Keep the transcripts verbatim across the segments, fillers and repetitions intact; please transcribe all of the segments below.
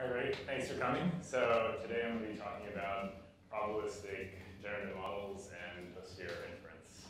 All right, thanks for coming. So today I'm going to be talking about probabilistic generative models and posterior inference.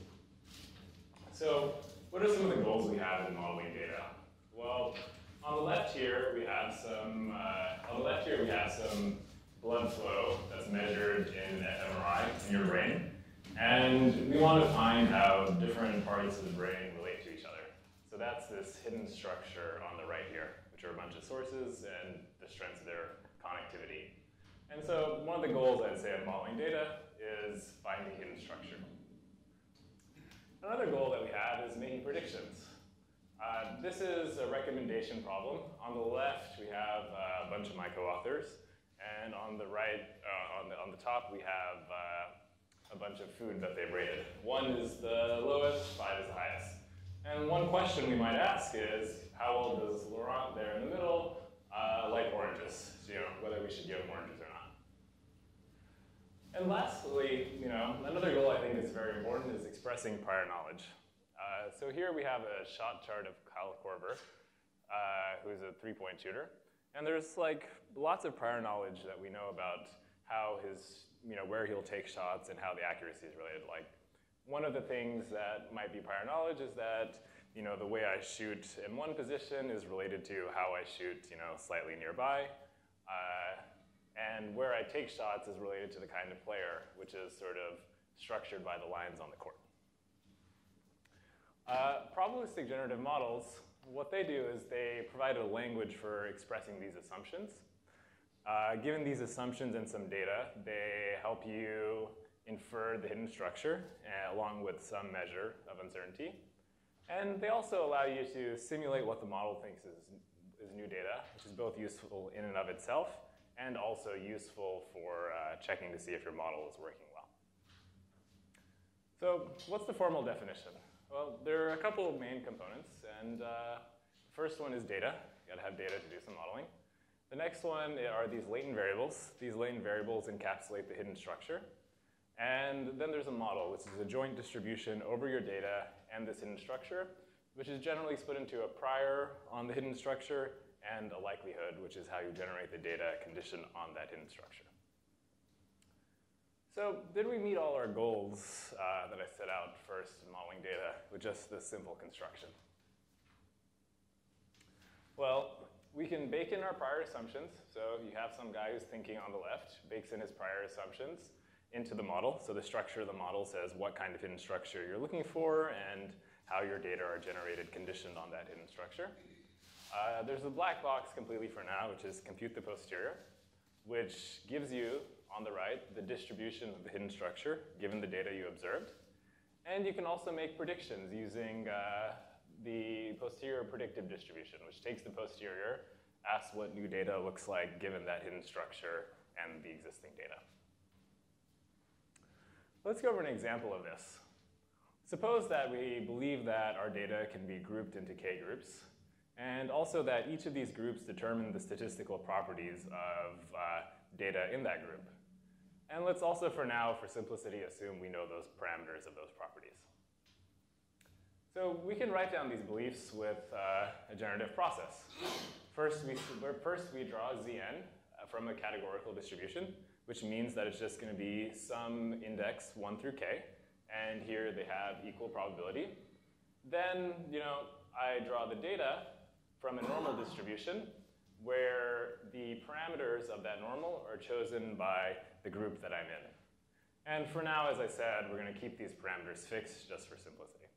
So what are some of the goals we have in modeling data? Well, on the left here we have some. Uh, on the left here we have some blood flow that's measured in an M R I in your brain, and we want to find how different parts of the brain relate to each other. So that's this hidden structure on the right here, which are a bunch of sources and the strengths of their connectivity. And so one of the goals I'd say of modeling data is finding hidden structure. Another goal that we have is making predictions. Uh, this is a recommendation problem. On the left, we have uh, a bunch of my co-authors, and on the right, uh, on, the, on the top, we have uh, a bunch of food that they've rated. One is the lowest, five is the highest. And one question we might ask is, how well does Laurent there in the middle uh, like oranges? So, you know, whether we should give him oranges or not. And lastly, you know, another goal I think is very important is expressing prior knowledge. Uh, so here we have a shot chart of Alp Kucukelbir, uh, who's a three-point shooter. And there's like lots of prior knowledge that we know about how his, you know, where he'll take shots and how the accuracy is related. Like, one of the things that might be prior knowledge is that, you know, the way I shoot in one position is related to how I shoot, you know, slightly nearby. Uh, and where I take shots is related to the kind of player, which is sort of structured by the lines on the court. Uh, probabilistic generative models, what they do is they provide a language for expressing these assumptions. Uh, given these assumptions and some data, they help you infer the hidden structure uh, along with some measure of uncertainty. And they also allow you to simulate what the model thinks is, is new data, which is both useful in and of itself and also useful for uh, checking to see if your model is working well. So what's the formal definition? Well, there are a couple of main components, and uh, the first one is data. You gotta have data to do some modeling. The next one are these latent variables. These latent variables encapsulate the hidden structure. And then there's a model, which is a joint distribution over your data and this hidden structure, which is generally split into a prior on the hidden structure and a likelihood, which is how you generate the data condition on that hidden structure. So did we meet all our goals uh, that I set out first in modeling data with just this simple construction? Well, we can bake in our prior assumptions. So you have some guy who's thinking on the left, bakes in his prior assumptions into the model. So the structure of the model says what kind of hidden structure you're looking for and how your data are generated conditioned on that hidden structure. Uh, there's a black box completely for now, which is compute the posterior, which gives you, on the right, the distribution of the hidden structure, given the data you observed. And you can also make predictions using uh, the posterior predictive distribution, which takes the posterior, asks what new data looks like given that hidden structure and the existing data. Let's go over an example of this. Suppose that we believe that our data can be grouped into K groups, and also that each of these groups determine the statistical properties of uh, data in that group. And let's also, for now, for simplicity, assume we know those parameters of those properties. So we can write down these beliefs with uh, a generative process. First we, first, we draw Zn from a categorical distribution, which means that it's just going to be some index one through k, and here they have equal probability. Then, you know, I draw the data from a normal distribution where the parameters of that normal are chosen by the group that I'm in. And for now, as I said, we're going to keep these parameters fixed just for simplicity.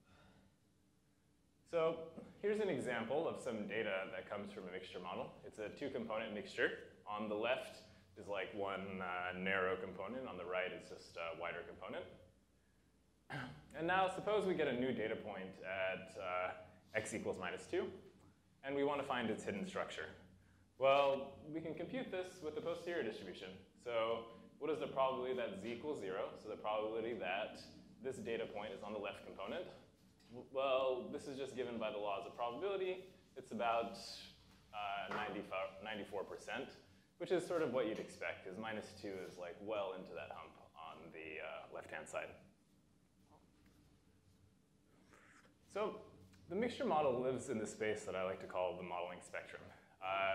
So here's an example of some data that comes from a mixture model. It's a two-component mixture. On the left is like one uh, narrow component. On the right is just a wider component. And now suppose we get a new data point at uh, x equals minus two, and we want to find its hidden structure. Well, we can compute this with the posterior distribution. So what is the probability that z equals zero? So the probability that this data point is on the left component. Well, this is just given by the laws of probability. It's about uh, ninety-four percent. Which is sort of what you'd expect, because minus two is like well into that hump on the uh, left-hand side. So the mixture model lives in the space that I like to call the modeling spectrum. Uh,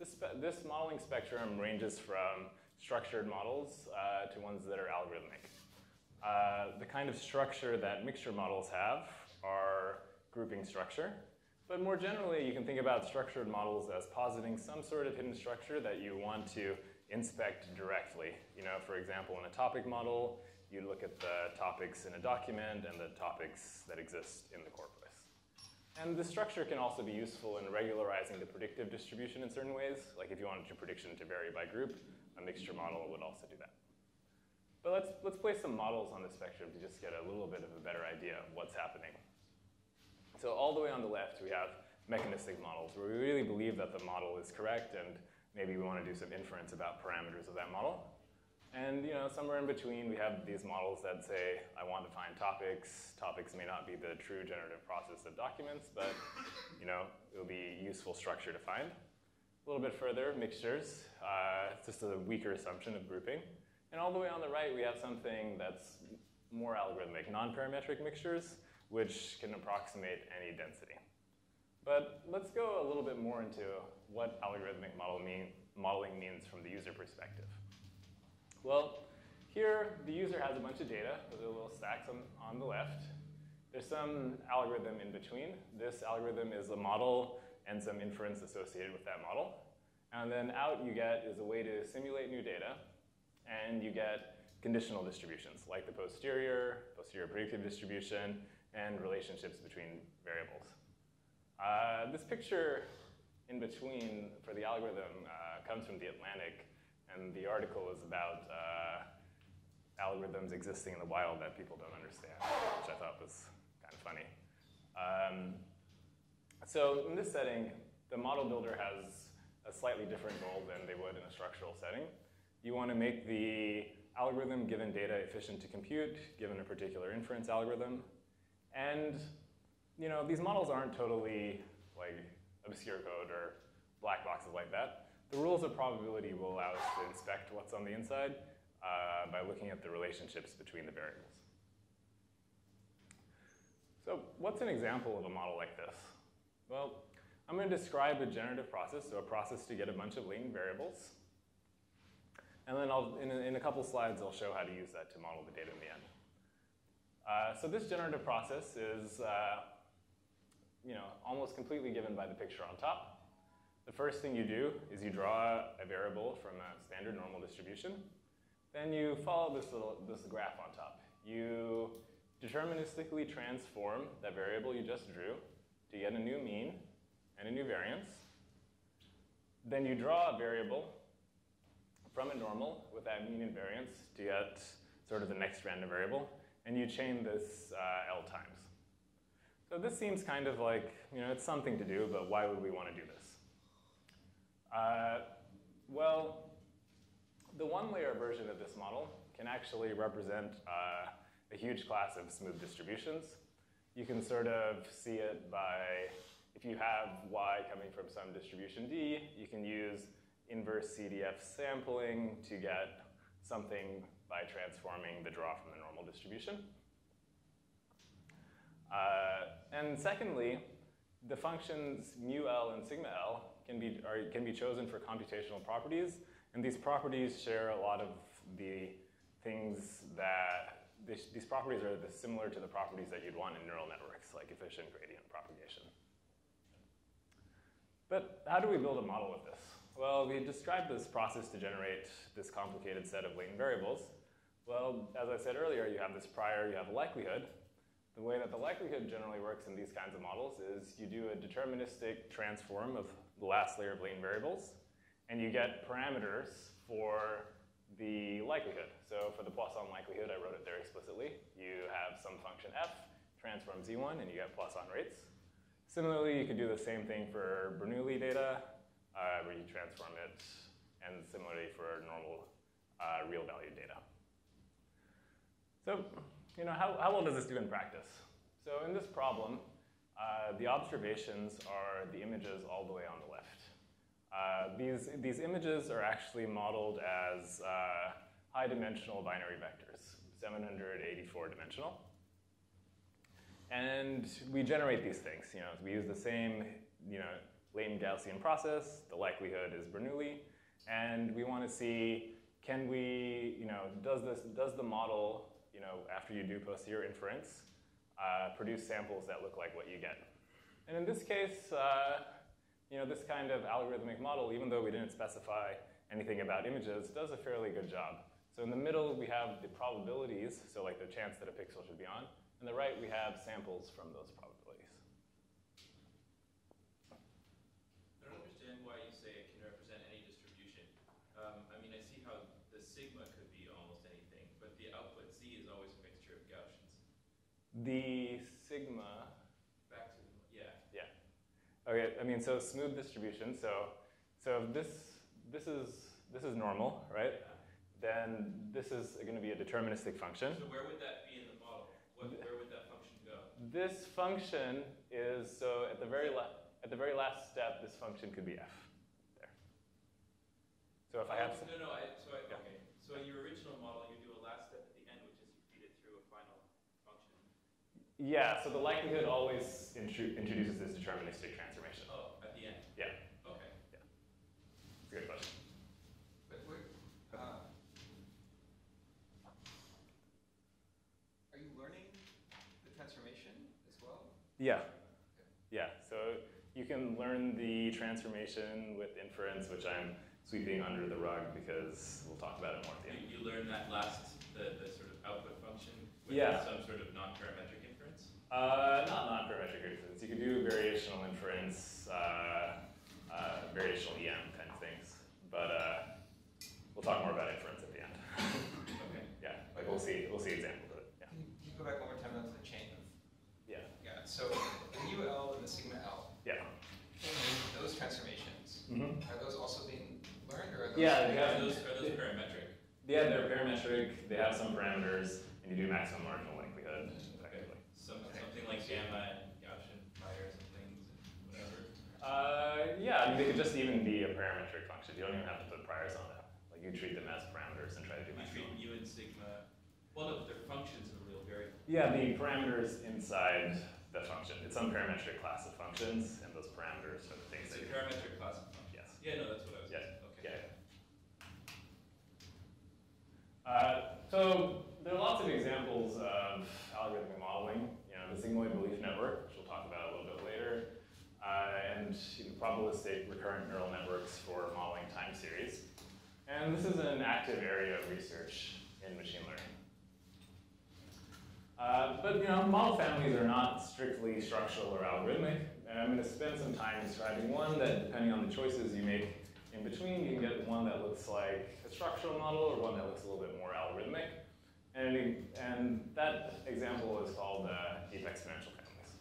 this, this modeling spectrum ranges from structured models uh, to ones that are algorithmic. Uh, the kind of structure that mixture models have are grouping structure. But more generally, you can think about structured models as positing some sort of hidden structure that you want to inspect directly. You know, for example, in a topic model, you look at the topics in a document and the topics that exist in the corpus. And the structure can also be useful in regularizing the predictive distribution in certain ways. Like if you wanted your prediction to vary by group, a mixture model would also do that. But let's, let's place some models on the spectrum to just get a little bit of a better idea of what's happening. So all the way on the left, we have mechanistic models, where we really believe that the model is correct, and maybe we want to do some inference about parameters of that model. And you know, somewhere in between, we have these models that say, I want to find topics. Topics may not be the true generative process of documents, but you know, it'll be a useful structure to find. A little bit further, mixtures. Uh, it's just a weaker assumption of grouping. And all the way on the right, we have something that's more algorithmic, non-parametric mixtures, which can approximate any density. But let's go a little bit more into what algorithmic model mean, modeling means from the user perspective. Well, here the user has a bunch of data with the little stacks on, on the left. There's some algorithm in between. This algorithm is a model and some inference associated with that model. And then out you get is a way to simulate new data, and you get conditional distributions like the posterior, posterior predictive distribution, and relationships between variables. Uh, this picture in between for the algorithm uh, comes from The Atlantic, and the article is about uh, algorithms existing in the wild that people don't understand, which I thought was kind of funny. Um, so in this setting, the model builder has a slightly different goal than they would in a structural setting. You want to make the algorithm given data efficient to compute, given a particular inference algorithm. And you know, these models aren't totally like obscure code or black boxes like that. The rules of probability will allow us to inspect what's on the inside uh, by looking at the relationships between the variables. So what's an example of a model like this? Well, I'm going to describe a generative process, so a process to get a bunch of latent variables. And then I'll, in, a, in a couple slides, I'll show how to use that to model the data in the end. Uh, so this generative process is uh, you know, almost completely given by the picture on top. The first thing you do is you draw a variable from a standard normal distribution. Then you follow this, little, this graph on top. You deterministically transform that variable you just drew to get a new mean and a new variance. Then you draw a variable from a normal with that mean and variance to get sort of the next random variable, and you chain this uh, L times. So this seems kind of like, you know, it's something to do, but why would we want to do this? Uh, well, the one-layer version of this model can actually represent uh, a huge class of smooth distributions. You can sort of see it by, if you have y coming from some distribution d, you can use inverse C D F sampling to get something by transforming the draw from the normal distribution. Uh, and secondly, the functions mu L and sigma L can be, are, can be chosen for computational properties, and these properties share a lot of the things that, this, these properties are the, similar to the properties that you'd want in neural networks, like efficient gradient propagation. But how do we build a model with this? Well, we described this process to generate this complicated set of latent variables. Well, as I said earlier, you have this prior, you have a likelihood. The way that the likelihood generally works in these kinds of models is you do a deterministic transform of the last layer of latent variables, and you get parameters for the likelihood. So for the Poisson likelihood, I wrote it there explicitly. You have some function f, transform z one, and you get Poisson rates. Similarly, you could do the same thing for Bernoulli data, uh, where you transform it, and similarly for normal uh, real valued data. So, you know, how, how well does this do in practice? So in this problem, uh, the observations are the images all the way on the left. Uh, these, these images are actually modeled as uh, high-dimensional binary vectors, seven hundred eighty-four dimensional. And we generate these things. You know, we use the same, you know, latent Gaussian process. The likelihood is Bernoulli. And we want to see, can we, you know, does this, does the model, you know, after you do posterior inference, uh, produce samples that look like what you get? And in this case, uh, you know, this kind of algorithmic model, even though we didn't specify anything about images, does a fairly good job. So in the middle, we have the probabilities, so like the chance that a pixel should be on. On the right, we have samples from those probabilities. I don't understand why you say it can represent any distribution. Um, I mean, I see how the sigma could be almost anything, but the output C is always a mixture of Gaussians. The sigma. Back to, yeah. Yeah. Okay, I mean, so smooth distribution. So, so this, this is, this is normal, right? Yeah. Then this is going to be a deterministic function. So where would that be in the model? What, where would that function go? This function is, so at the very la at the very last step, this function could be f. There. So if oh, I have... No, no, I, so I, yeah. okay. So in your original model, you do a last step at the end, which is you feed it through a final function. Yeah, so the likelihood always intru introduces this deterministic transformation. Oh, at the end? Yeah. Okay. Yeah. It's a good question. Yeah, yeah. So you can learn the transformation with inference, which I'm sweeping under the rug because we'll talk about it more at the end. You, you learn that last, the, the sort of output function with yeah. some sort of non-parametric inference? Uh, not non-parametric inference. You can do variational inference, uh, uh, variational E M kind of things. But uh, we'll talk more about inference at the end. Okay. Yeah, like we'll see, we'll see examples of it. Yeah. Can you, can you go back one more time onto the chain of? Yeah. Yeah. So the U L and the sigma L. Yeah. Those transformations, mm-hmm. are those also being learned, or are those? Yeah, they have, are those, are those parametric? Yeah, they're parametric. They have some parameters, and you do maximum marginal likelihood. Effectively. Some, okay. Something like gamma and Gaussian priors and things, and whatever. Uh, yeah, I mean, they could just even be a parametric function. You don't even have to put priors on them. Like you treat them as parameters and try to do maximum. You treat U and sigma. Well, no, but they're functions of a real variable. Yeah, the parameters inside the function. It's some parametric class of functions, and those parameters are the things it's that a parametric class of functions. Yes. Yeah, no, that's what I was yes. saying. Okay. Yeah. Uh, so there are lots of examples of algorithmic modeling. You know, the sigmoid belief network, which we'll talk about a little bit later, uh, and you know, probabilistic recurrent neural networks for modeling time series. And this is an active area of research in machine learning. Uh, but you know, model families are not strictly structural or algorithmic, and I'm going to spend some time describing one that, depending on the choices you make in between, you can get one that looks like a structural model or one that looks a little bit more algorithmic. And, and that example is called uh, deep exponential families.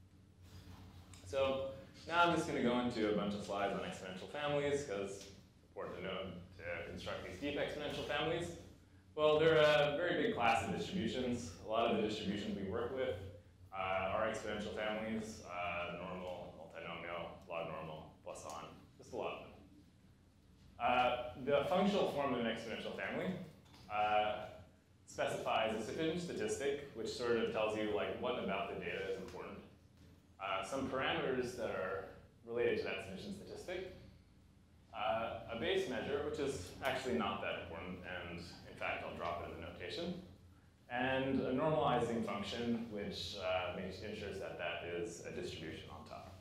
So now I'm just going to go into a bunch of slides on exponential families because it's important to know to construct these deep exponential families. Well, they're a very big class of distributions. A lot of the distributions we work with uh, are exponential families, uh, normal, multinomial, log normal, Poisson, just a lot of them. Uh, the functional form of an exponential family uh, specifies a sufficient statistic, which sort of tells you like what about the data is important. Uh, some parameters that are related to that sufficient statistic. Uh, a base measure, which is actually not that important, and in fact, I'll drop it in the notation. And a normalizing function, which uh, makes, ensures that that is a distribution on top.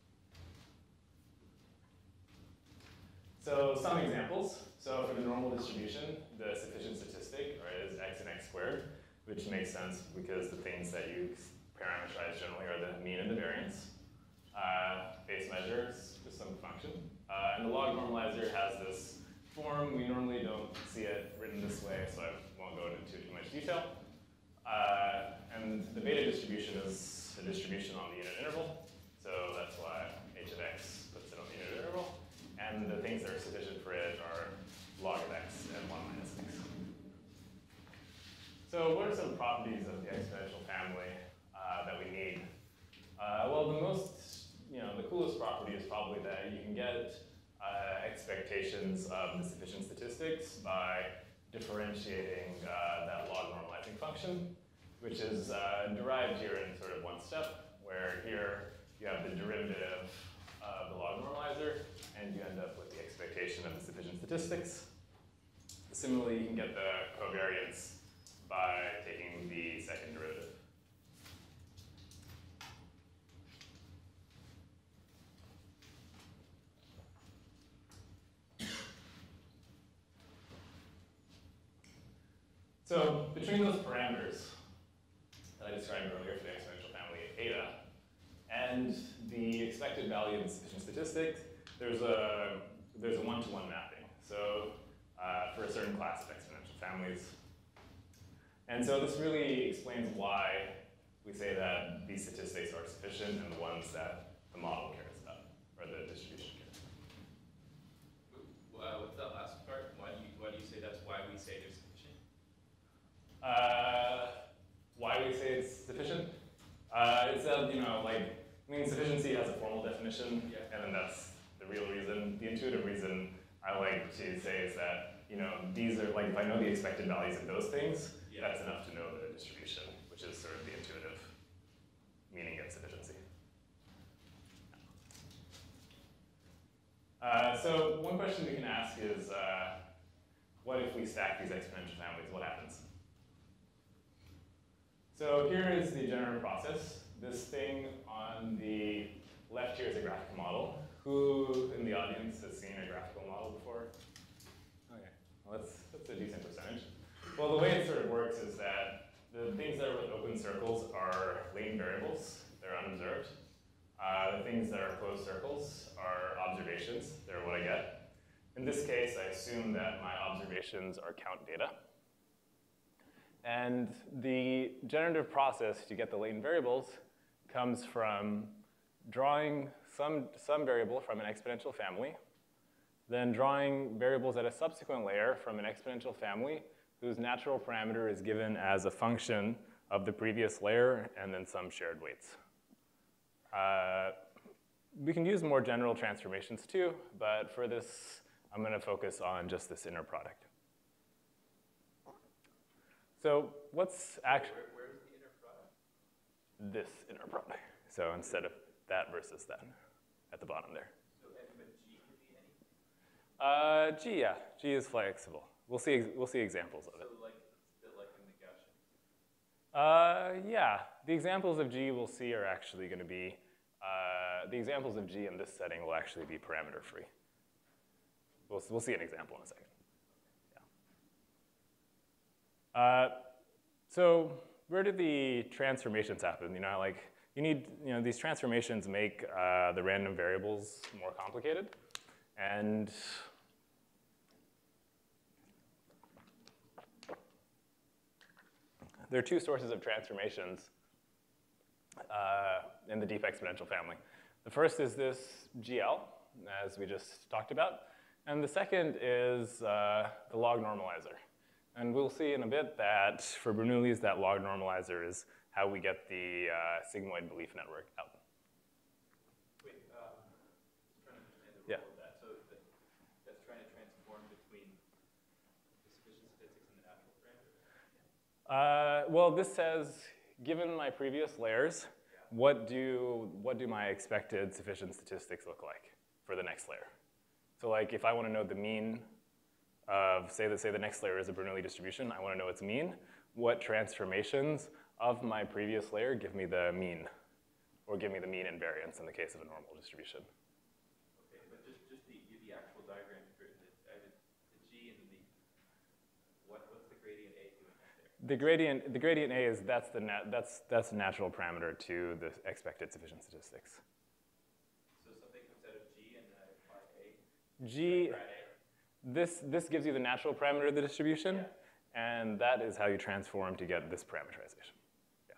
So some examples. So for the normal distribution, the sufficient statistic right, is x and x squared, which makes sense because the things that you parameterize generally are the mean and the variance. Uh, base measure is just some function. Uh, and the log normalizer has this form. We normally don't see it written this way, so I won't go into too much detail. Uh, and the beta distribution is a distribution on the unit interval, so that's why h of x puts it on the unit interval. And the things that are sufficient for it are log of x and one minus x. So what are some properties of the exponential family uh, that we need? Uh, well, the most, you know, the coolest property is probably that you can get uh, expectations of the sufficient statistics by differentiating uh, that log normalizing function, which is uh, derived here in sort of one step, where here you have the derivative of the log normalizer, and you end up with the expectation of the sufficient statistics. Similarly, you can get the covariance by taking the second derivative. So between those parameters that I described earlier for the exponential family eta and the expected value of the sufficient statistics, there's a there's a one-to-one mapping. So uh, for a certain class of exponential families. And so this really explains why we say that these statistics are sufficient and the ones that the model cares about, or the distribution cares about. Uh, what's that last part? Why do you, why do you say that's why we say they're sufficient? Uh, why we say it's sufficient? Uh, it's that, you know, like, I mean, sufficiency has a formal definition, yeah. and then that's the real reason. The intuitive reason I like to say is that, you know, these are, like, if I know the expected values of those things, yeah. that's enough to know the distribution, which is sort of the intuitive meaning of sufficiency. Uh, so one question we can ask is, uh, what if we stack these exponential families? What happens? So here is the generative process. This thing on the left here is a graphical model. Who in the audience has seen a graphical model before? Okay, well, that's, that's a decent percentage. Well, the way it sort of works is that the things that are with open circles are latent variables. They're unobserved. Uh, the things that are closed circles are observations. They're what I get. In this case, I assume that my observations are count data. And the generative process to get the latent variables comes from drawing some, some variable from an exponential family, then drawing variables at a subsequent layer from an exponential family whose natural parameter is given as a function of the previous layer and then some shared weights. Uh, we can use more general transformations too, but for this, I'm going to focus on just this inner product. So what's actually, where, where's the inner product? This inner product. So instead of that versus that, at the bottom there. So, but G could be anything? Uh, G, yeah, G is flexible. We'll see. We'll see examples of it. So like, it's a bit like in the Gaussian. Uh, yeah, the examples of G we'll see are actually going to be uh, the examples of G in this setting will actually be parameter free. We'll we'll see an example in a second. Uh, so where do the transformations happen? You know, like you need, you know, these transformations make uh, the random variables more complicated, and there are two sources of transformations uh, in the deep exponential family. The first is this G L, as we just talked about, and the second is uh, the log normalizer. And we'll see in a bit that for Bernoulli's, that log normalizer is how we get the uh, sigmoid belief network out. Wait, um, just trying to understand the role Yeah. of that. So that, that's trying to transform between the sufficient statistics and the natural parameter? Uh, well, this says, given my previous layers, yeah. what do what do my expected sufficient statistics look like for the next layer? So, like, if I want to know the mean of, say that say the next layer is a Bernoulli distribution, I want to know its mean. What transformations of my previous layer give me the mean, or give me the mean and variance in the case of a normal distribution? Okay, but just just the the actual diagram for the, the, the G and the what what's the gradient A doing up there? The gradient the gradient A is that's the nat, that's that's the natural parameter to the expected sufficient statistics. So something comes out of G and I apply A. G. Like This, this gives you the natural parameter of the distribution, yeah. and that is how you transform to get this parameterization. Yeah.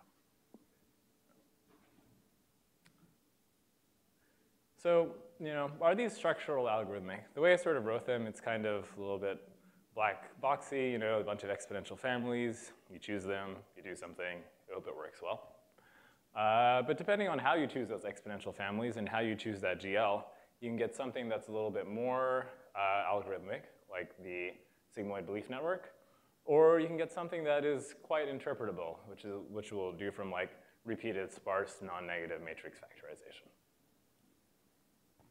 So, you know, are these structural algorithmic? The way I sort of wrote them, it's kind of a little bit black boxy, you know, a bunch of exponential families. You choose them, you do something, you hope it works well. Uh, but depending on how you choose those exponential families and how you choose that G L, you can get something that's a little bit more uh, algorithmic, like the sigmoid belief network, or you can get something that is quite interpretable, which is which we'll do from like repeated sparse non-negative matrix factorization.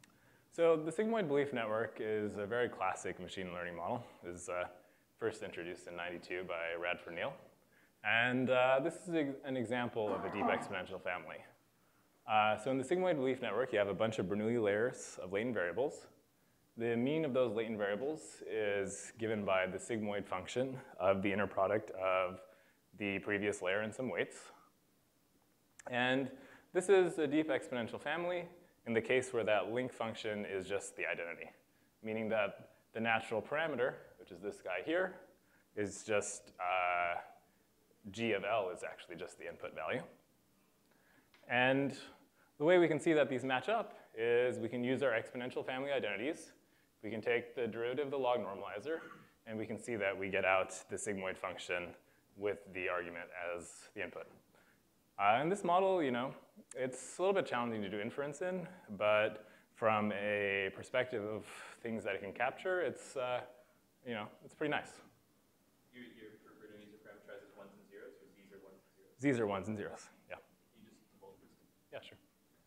So the sigmoid belief network is a very classic machine learning model. It was uh, first introduced in ninety-two by Radford Neal. And uh, this is an example of a deep exponential family. Uh, so in the sigmoid belief network, you have a bunch of Bernoulli layers of latent variables. The mean of those latent variables is given by the sigmoid function of the inner product of the previous layer and some weights. And this is a deep exponential family in the case where that link function is just the identity, meaning that the natural parameter, which is this guy here, is just uh, g of L is actually just the input value. And the way we can see that these match up is we can use our exponential family identities. We can take the derivative of the log normalizer, and we can see that we get out the sigmoid function with the argument as the input. Uh, in this model, you know, it's a little bit challenging to do inference in, but from a perspective of things that it can capture, it's, uh, you know, it's pretty nice. Your, your Bernoulli's are parameterized as ones and zeros, or z's are ones and zeros? Z's are ones and zeros, yeah. You just divulge this? Yeah, sure.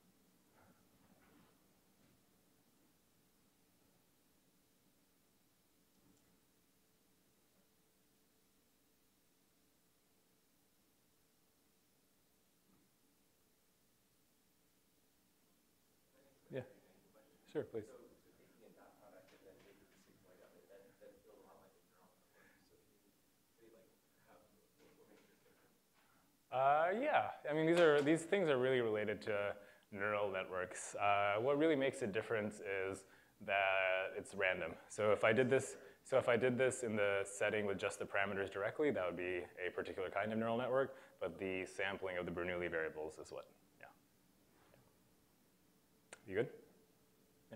Yeah, sure, please. So, so taking a dot product and then making the sigmoid of it, that, that feels a lot like a neural network. So can you say, like, how, what, what makes this different? Uh, yeah, I mean, these are these things are really related to neural networks. Uh, what really makes it different is that it's random. So if I did this, so if I did this in the setting with just the parameters directly, that would be a particular kind of neural network. But the sampling of the Bernoulli variables is what. You good? Yeah.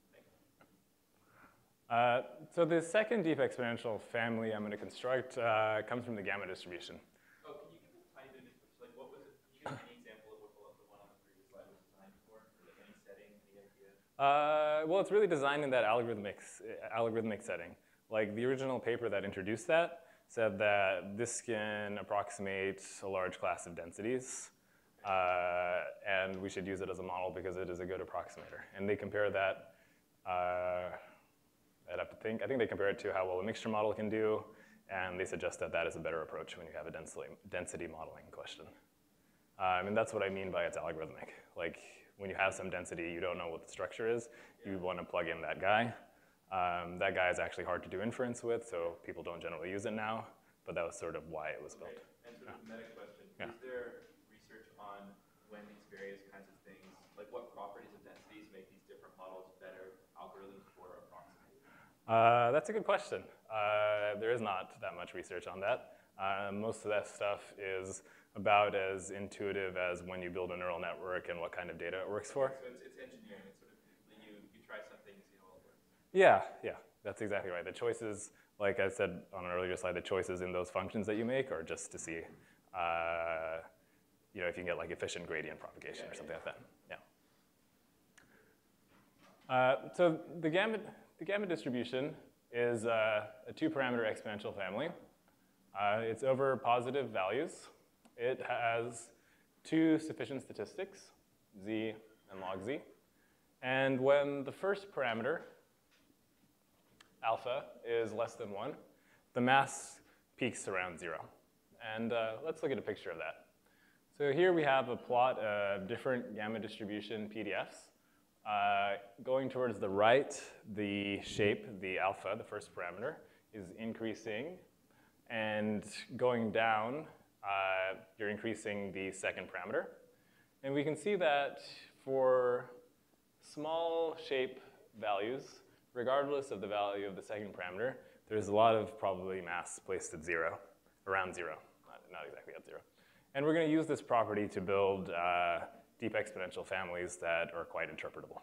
Uh, so the second deep exponential family I'm going to construct uh, comes from the gamma distribution. Oh, can you give us a tiny bit of, like, what was it? Can you give any example of what the, the one on the previous slide was designed for? Or like any setting, any idea? Uh, well, it's really designed in that algorithmic, algorithmic setting. Like the original paper that introduced that said that this can approximate a large class of densities. Uh, and we should use it as a model because it is a good approximator. And they compare that, uh, I'd have to think, I think they compare it to how well a mixture model can do, and they suggest that that is a better approach when you have a density, density modeling question. Um, and that's what I mean by it's algorithmic. Like when you have some density, you don't know what the structure is, you want to plug in that guy. Um, that guy is actually hard to do inference with, so people don't generally use it now, but that was sort of why it was Okay. built. And sort of a meta question, Yeah. is there on when these various kinds of things, like what properties of densities make these different models better algorithms for approximating? Uh, that's a good question. Uh, there is not that much research on that. Uh, most of that stuff is about as intuitive as when you build a neural network and what kind of data it works for. So it's, it's engineering. It's sort of, you, you try something, you see how well it works. Yeah, yeah, that's exactly right. The choices, like I said on an earlier slide, the choices in those functions that you make are just to see uh, you know, if you can get like efficient gradient propagation yeah, or something yeah. like that, yeah. Uh, so the gamma, the gamma distribution is uh, a two-parameter exponential family. Uh, it's over positive values. It has two sufficient statistics, z and log z. And when the first parameter, alpha, is less than one, the mass peaks around zero. And uh, let's look at a picture of that. So here we have a plot of different gamma distribution P D Fs. Uh, going towards the right, the shape, the alpha, the first parameter, is increasing. And going down, uh, you're increasing the second parameter. And we can see that for small shape values, regardless of the value of the second parameter, there's a lot of probability mass placed at zero, around zero, not, not exactly at zero. And we're going to use this property to build uh, deep exponential families that are quite interpretable.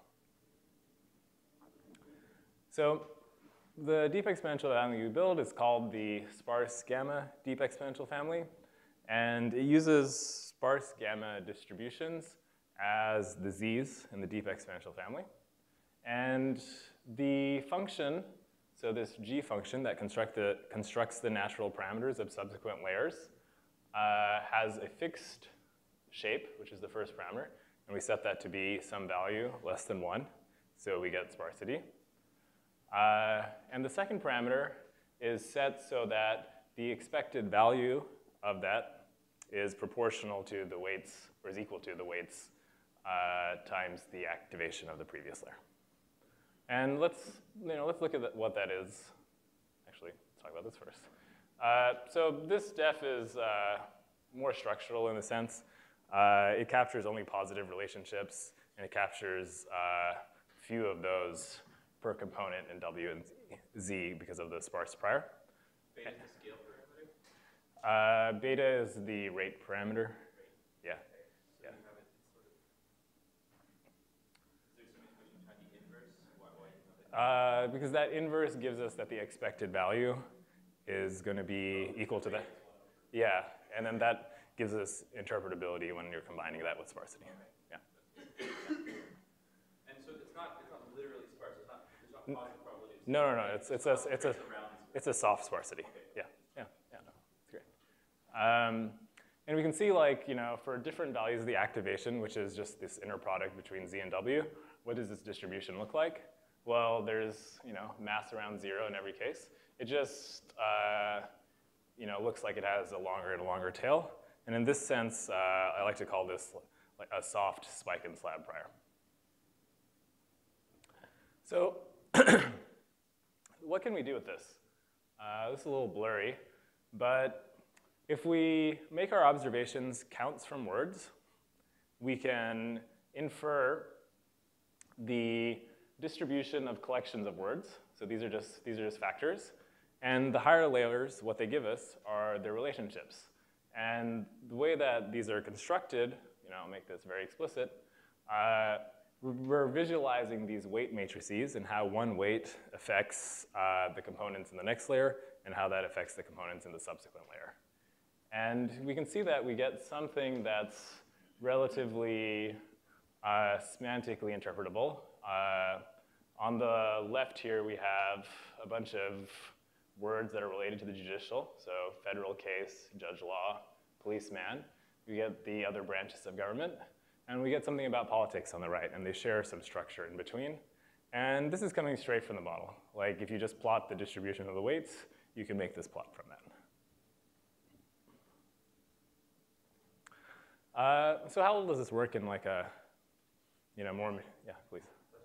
So the deep exponential family we build is called the sparse gamma deep exponential family. And it uses sparse gamma distributions as the z's in the deep exponential family. And the function, so this g function that construct the, constructs the natural parameters of subsequent layers, Uh, has a fixed shape, which is the first parameter, and we set that to be some value less than one. so we get sparsity. Uh, and the second parameter is set so that the expected value of that is proportional to the weights, or is equal to the weights uh, times the activation of the previous layer. And let's, you know, let's look at what that is. Actually, let's talk about this first. Uh, so this def is uh, more structural in the sense uh, it captures only positive relationships, and it captures uh, few of those per component in W and Z because of the sparse prior. Beta is the scale parameter? Uh, beta is the rate parameter. Yeah. So yeah. you have it sort of, is there some information behind the inverse? Why, why you have it? Uh, because that inverse gives us that the expected value is going to be equal to that. Yeah, and then that gives us interpretability when you're combining that with sparsity. Yeah. And so it's not, it's not literally sparse. It's not, there's not positive probability. No, no, no. It's it's a it's a Around it's a soft sparsity. Yeah, yeah, yeah. No, it's great. Um, and we can see, like, you know, for different values of the activation, which is just this inner product between Z and W, what does this distribution look like? Well, there's, you know, mass around zero in every case. It just, uh, you know, looks like it has a longer and longer tail. And in this sense, uh, I like to call this like a soft spike and slab prior. So what can we do with this? Uh, this is a little blurry, but if we make our observations counts from words, we can infer the distribution of collections of words. So these are just, these are just factors. And the higher layers, what they give us are their relationships. And the way that these are constructed, you know, I'll make this very explicit, uh, we're visualizing these weight matrices and how one weight affects uh, the components in the next layer and how that affects the components in the subsequent layer. And we can see that we get something that's relatively uh, semantically interpretable. Uh, on the left here, we have a bunch of words that are related to the judicial, so federal case, judge law, policeman. We get the other branches of government, and we get something about politics on the right, and they share some structure in between. And this is coming straight from the model. Like, if you just plot the distribution of the weights, you can make this plot from that. Uh, so how does this work in like a, you know, more, yeah, please.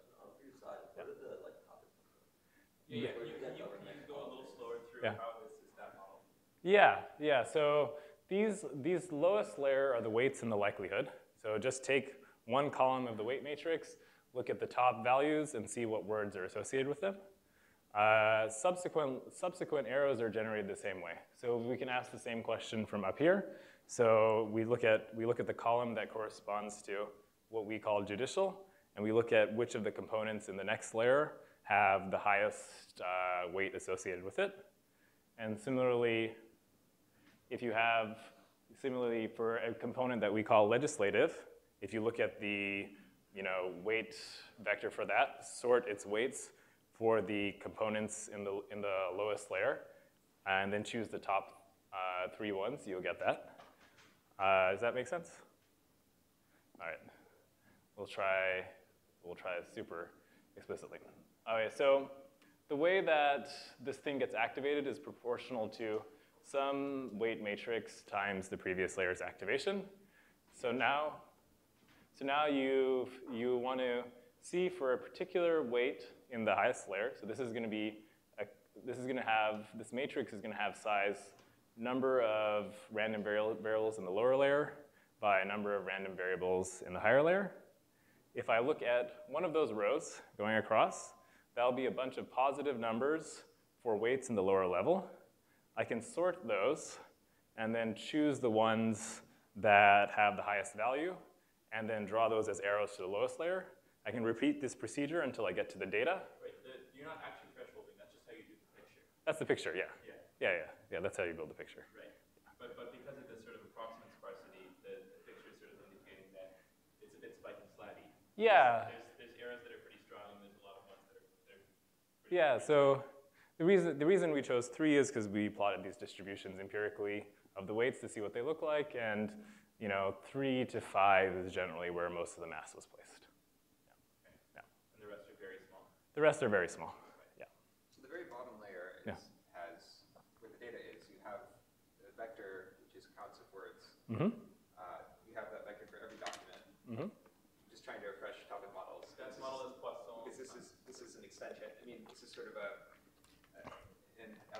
Yeah, yeah. Can you, can you, can you go a little slower through Yeah. how this is that model? Yeah, yeah, so these, these lowest layer are the weights and the likelihood. So just take one column of the weight matrix, look at the top values, and see what words are associated with them. Uh, subsequent, subsequent arrows are generated the same way. So we can ask the same question from up here. So we look at, we look at the column that corresponds to what we call judicial, and we look at which of the components in the next layer have the highest uh, weight associated with it. And similarly, if you have, similarly for a component that we call legislative, if you look at the, you know, weight vector for that, sort its weights for the components in the, in the lowest layer, and then choose the top uh, three ones, you'll get that. Uh, does that make sense? All right, we'll try, we'll try super explicitly. Okay, so the way that this thing gets activated is proportional to some weight matrix times the previous layer's activation. So now, so now you you want to see for a particular weight in the highest layer. So this is going to be a, this is going to have this matrix is going to have size number of random variables in the lower layer by a number of random variables in the higher layer. If I look at one of those rows going across, that'll be a bunch of positive numbers for weights in the lower level. I can sort those and then choose the ones that have the highest value and then draw those as arrows to the lowest layer. I can repeat this procedure until I get to the data. Wait, the, you're not actually thresholding, that's just how you do the picture. That's the picture, yeah. Yeah. Yeah, yeah, yeah, that's how you build the picture. Right. But, but because of this sort of approximate sparsity, the, the picture is sort of indicating that it's a bit spike and slabby. Yeah. There's, there's arrows that are pretty strong, and there's a lot of ones that are, that are pretty Yeah, so the reason, the reason we chose three is because we plotted these distributions empirically of the weights to see what they look like, and you know, three to five is generally where most of the mass was placed. Yeah. Yeah. And the rest are very The rest are very small. Yeah. So the very bottom layer is, Yeah. has, where the data is, you have a vector, which is counts of words. Mm-hmm. Uh, you have that vector for every document. Mm-hmm. Just trying to refresh topic models. That model is Poisson. Because this is, this is an extension. I mean, this is sort of a, a, an, a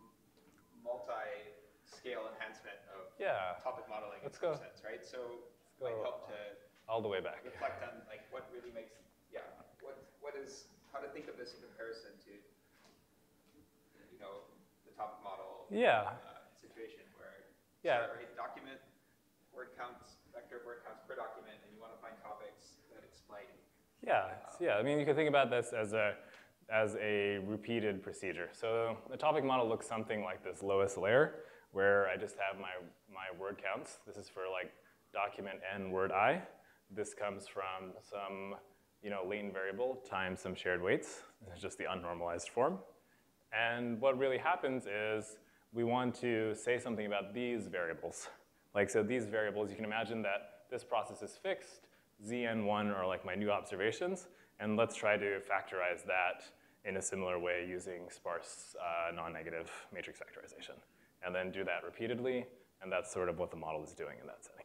multi-scale enhancement of Yeah. topic modeling Let's in some go. sense, right? So it go might help to all the way back. reflect on like what really makes, yeah, what what is, how to think of this in comparison to, you know, the topic model Yeah. uh, situation where, Yeah. sorry, right, document, word counts, vector of word counts per document, and you want to find topics that explain. Yeah, it's- yeah. I mean, you can think about this as a as a repeated procedure. So the topic model looks something like this lowest layer, where I just have my my word counts. This is for like document n word I. This comes from some you know latent variable times some shared weights. This is just the unnormalized form. And what really happens is we want to say something about these variables. Like so, these variables. You can imagine that this process is fixed. Z N one are like my new observations, and let's try to factorize that in a similar way using sparse uh, non-negative matrix factorization. And then do that repeatedly, and that's sort of what the model is doing in that setting.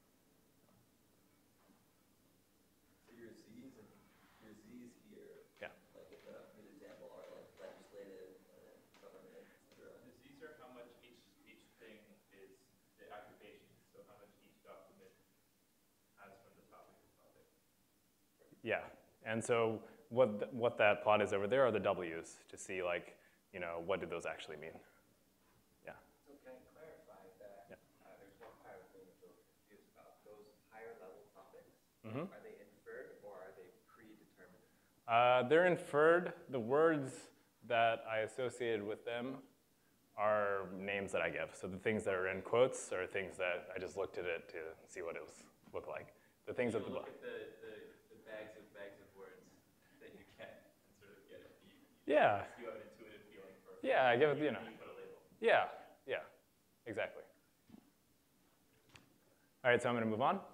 So your Z's and your Z's here, Yeah. like in the good example, are like legislative and then government, et cetera. The Z's are how much each each thing is the occupation, so how much each document has from the topic to topic. Yeah, and so what, th what that plot is over there are the W's to see like, you know, what did those actually mean? Yeah. So can I clarify that Yeah. uh, there's one part of the thing that's a little confused about. Those higher level topics, Mm-hmm. are they inferred or are they predetermined? Uh, they're inferred. The words that I associated with them are names that I give. So the things that are in quotes are things that I just looked at it to see what it was look like. The things you at the look bottom. at the, the, the bags of bags of words that you get and sort of get it. You, you, Yeah. You have an intuitive feeling for. Yeah, I give it, you know. You put a label. Yeah, yeah, exactly. All right, so I'm going to move on.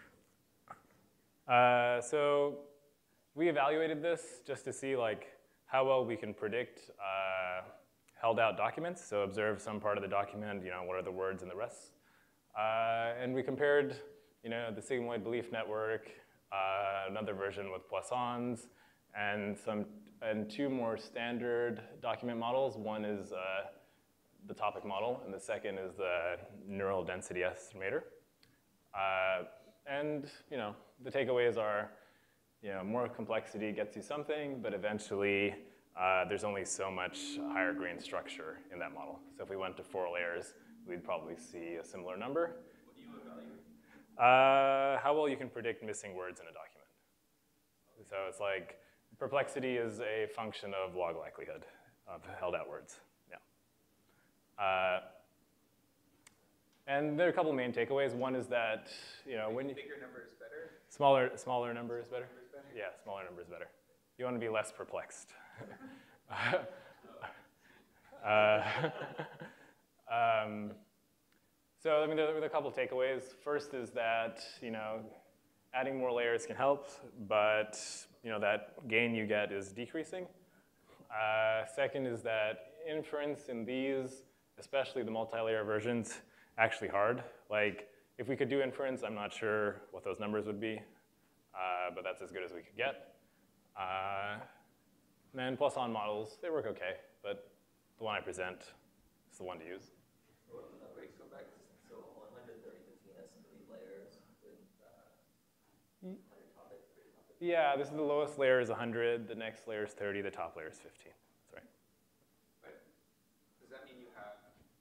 Uh, so we evaluated this just to see like how well we can predict uh, held out documents. So observe some part of the document, you know, what are the words and the rest. Uh, and we compared, you know, the sigmoid belief network, uh, another version with Poissons, and some and two more standard document models. One is uh, the topic model, and the second is the neural density estimator. Uh, and you know, the takeaways are, you know, more complexity gets you something, but eventually uh, there's only so much higher grain structure in that model. So if we went to four layers, we'd probably see a similar number. What do you evaluate? Uh, how well you can predict missing words in a document. So it's like perplexity is a function of log likelihood of held out words. Yeah. Uh, and there are a couple main takeaways. One is that you know when you, Bigger number is better. smaller smaller number is better. Number is better. Yeah, smaller number is better. You want to be less perplexed. uh, um, so I mean, there are a couple takeaways. First is that you know, adding more layers can help, but you know that gain you get is decreasing. Uh, second is that inference in these, especially the multi-layer versions, actually hard. Like if we could do inference, I'm not sure what those numbers would be, uh, but that's as good as we could get. Uh, and then Poisson models, they work okay, but the one I present is the one to use. What are the numbers? Go back. So one hundred thirty fifteen has three layers with uh, one hundred topics, thirty topics. Yeah, this is the lowest layer is one hundred, the next layer is thirty, the top layer is fifteen. Sorry. But does that mean you have,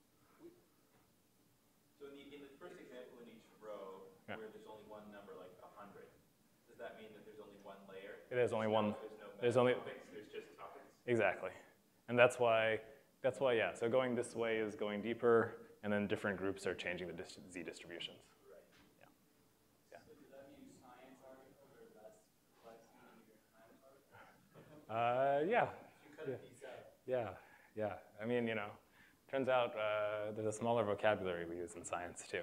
So in the, in the first example in each row, Yeah. where there's only one number, like one hundred, does that mean that there's only one layer? There's only one. There's no There's only topics, there's just topics? exactly, and that's why that's why yeah. So going this way is going deeper, and then different groups are changing the dis z distributions. Right. Yeah. So does that mean science articles are less complexity than your science articles? Uh, yeah. You cut Yeah. these out. Yeah, yeah. I mean, you know, turns out uh, there's a smaller vocabulary we use in science too.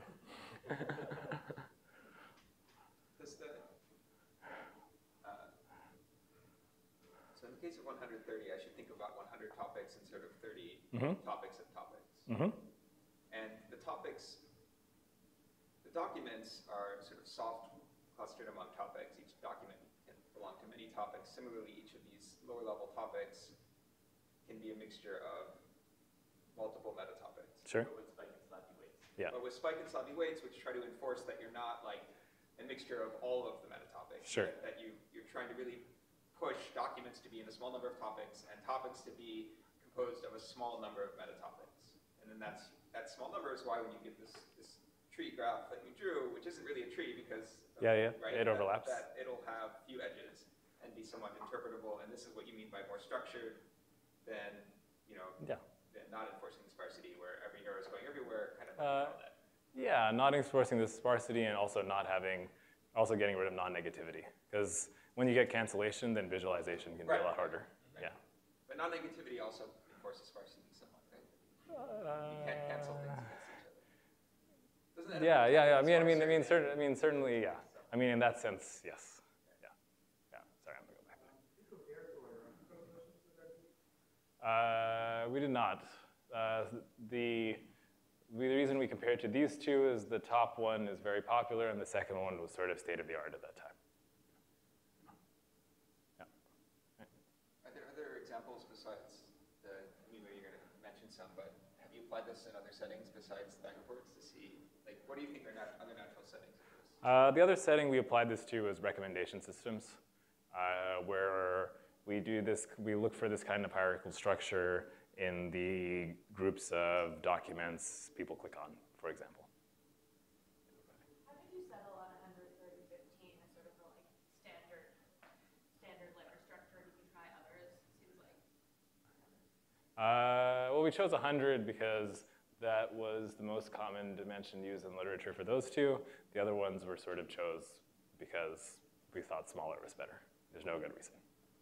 does the, uh, so in the case of one hundred thirty, I should think about one hundred topics instead of thirty Mm-hmm. topics of topics. Mm-hmm. And the topics, the documents are sort of soft clustered among topics. Each document can belong to many topics. Similarly, each of these lower level topics can be a mixture of multiple meta topics. Sure. But with spike and sloppy weights. Yeah. But with spike and sloppy weights, which try to enforce that you're not like a mixture of all of the meta topics. Sure. That, that you, you're trying to really push documents to be in a small number of topics and topics to be composed of a small number of meta topics. And then that's, that small number is why when you give this, this tree graph that we drew, which isn't really a tree because of, Yeah, yeah, right, it that, overlaps. That it'll have few edges and be somewhat interpretable. And this is what you mean by more structured than, you know, Yeah. than not enforcing sparsity where every arrow is going everywhere, kind of Uh, all that. Yeah, not enforcing the sparsity and also not having, also getting rid of non-negativity. Because when you get cancellation, then visualization can Right. be a lot harder. Right. Yeah. But non-negativity also enforces sparsity somewhat, right? Uh, You can't cancel things against each other. Doesn't that Yeah, affect yeah, yeah. I as mean, I far mean, as I mean, certain- certain, I mean, certainly, yeah. I mean, in that sense, yes. Yeah, yeah. Sorry, I'm gonna go back. Uh, we did not. Uh, the we, the reason we compared to these two is the top one is very popular, and the second one was sort of state of the art at that time. Yeah. Are there other examples besides the, I mean, maybe you're going to mention some, but have you applied this in other settings besides stack reports to see, like, what do you think are nat other natural settings of this? Uh, the other setting we applied this to is recommendation systems, uh, where we do this, we look for this kind of hierarchical structure in the groups of documents people click on, for example. How did you settle on one hundred thirty fifteen as sort of the like standard standard layer structure? Did you try others? Seems like. Uh, well, we chose one hundred because that was the most common dimension used in literature for those two. The other ones were sort of chose because we thought smaller was better. There's no good reason.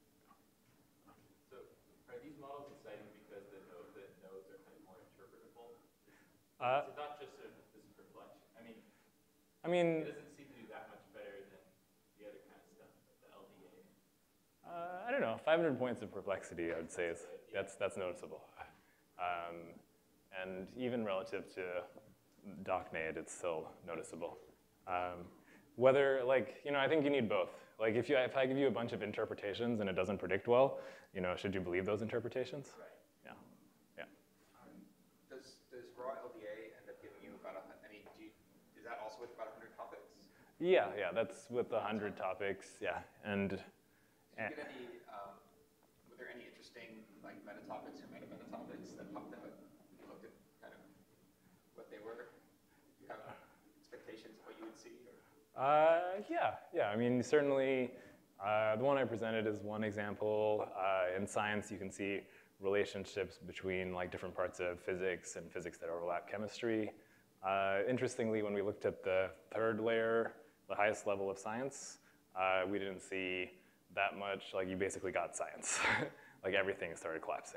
So are these models exciting because the, node, the nodes are kind of more interpretable? Uh, Is it not just sort of this reflection? I mean, I mean, it doesn't seem to do that much better than the other kind of stuff, like the L D A. uh, I don't know, five hundred points of perplexity, I would say, is, that's, that's noticeable. Um, and even relative to DocNade, it's still noticeable. Um, whether, like, you know, I think you need both. Like, if, you, if I give you a bunch of interpretations and it doesn't predict well, you know, should you believe those interpretations? Right. Yeah, yeah. Um, does, does raw L D A end up giving you about, a, I mean, do you, is that also with about one hundred topics? Yeah, yeah, that's with the one hundred topics, yeah. And, Did and you get any, um, were there any interesting, like, meta topics or meta meta topics that popped out? You looked at kind of what they were? Do you have expectations of what you would see? Or? Uh, yeah, yeah. I mean, certainly, uh, the one I presented is one example. Uh, in science, you can see relationships between like different parts of physics and physics that overlap chemistry. Uh, interestingly, when we looked at the third layer, the highest level of science, uh, we didn't see that much. Like, you basically got science. Like, everything started collapsing.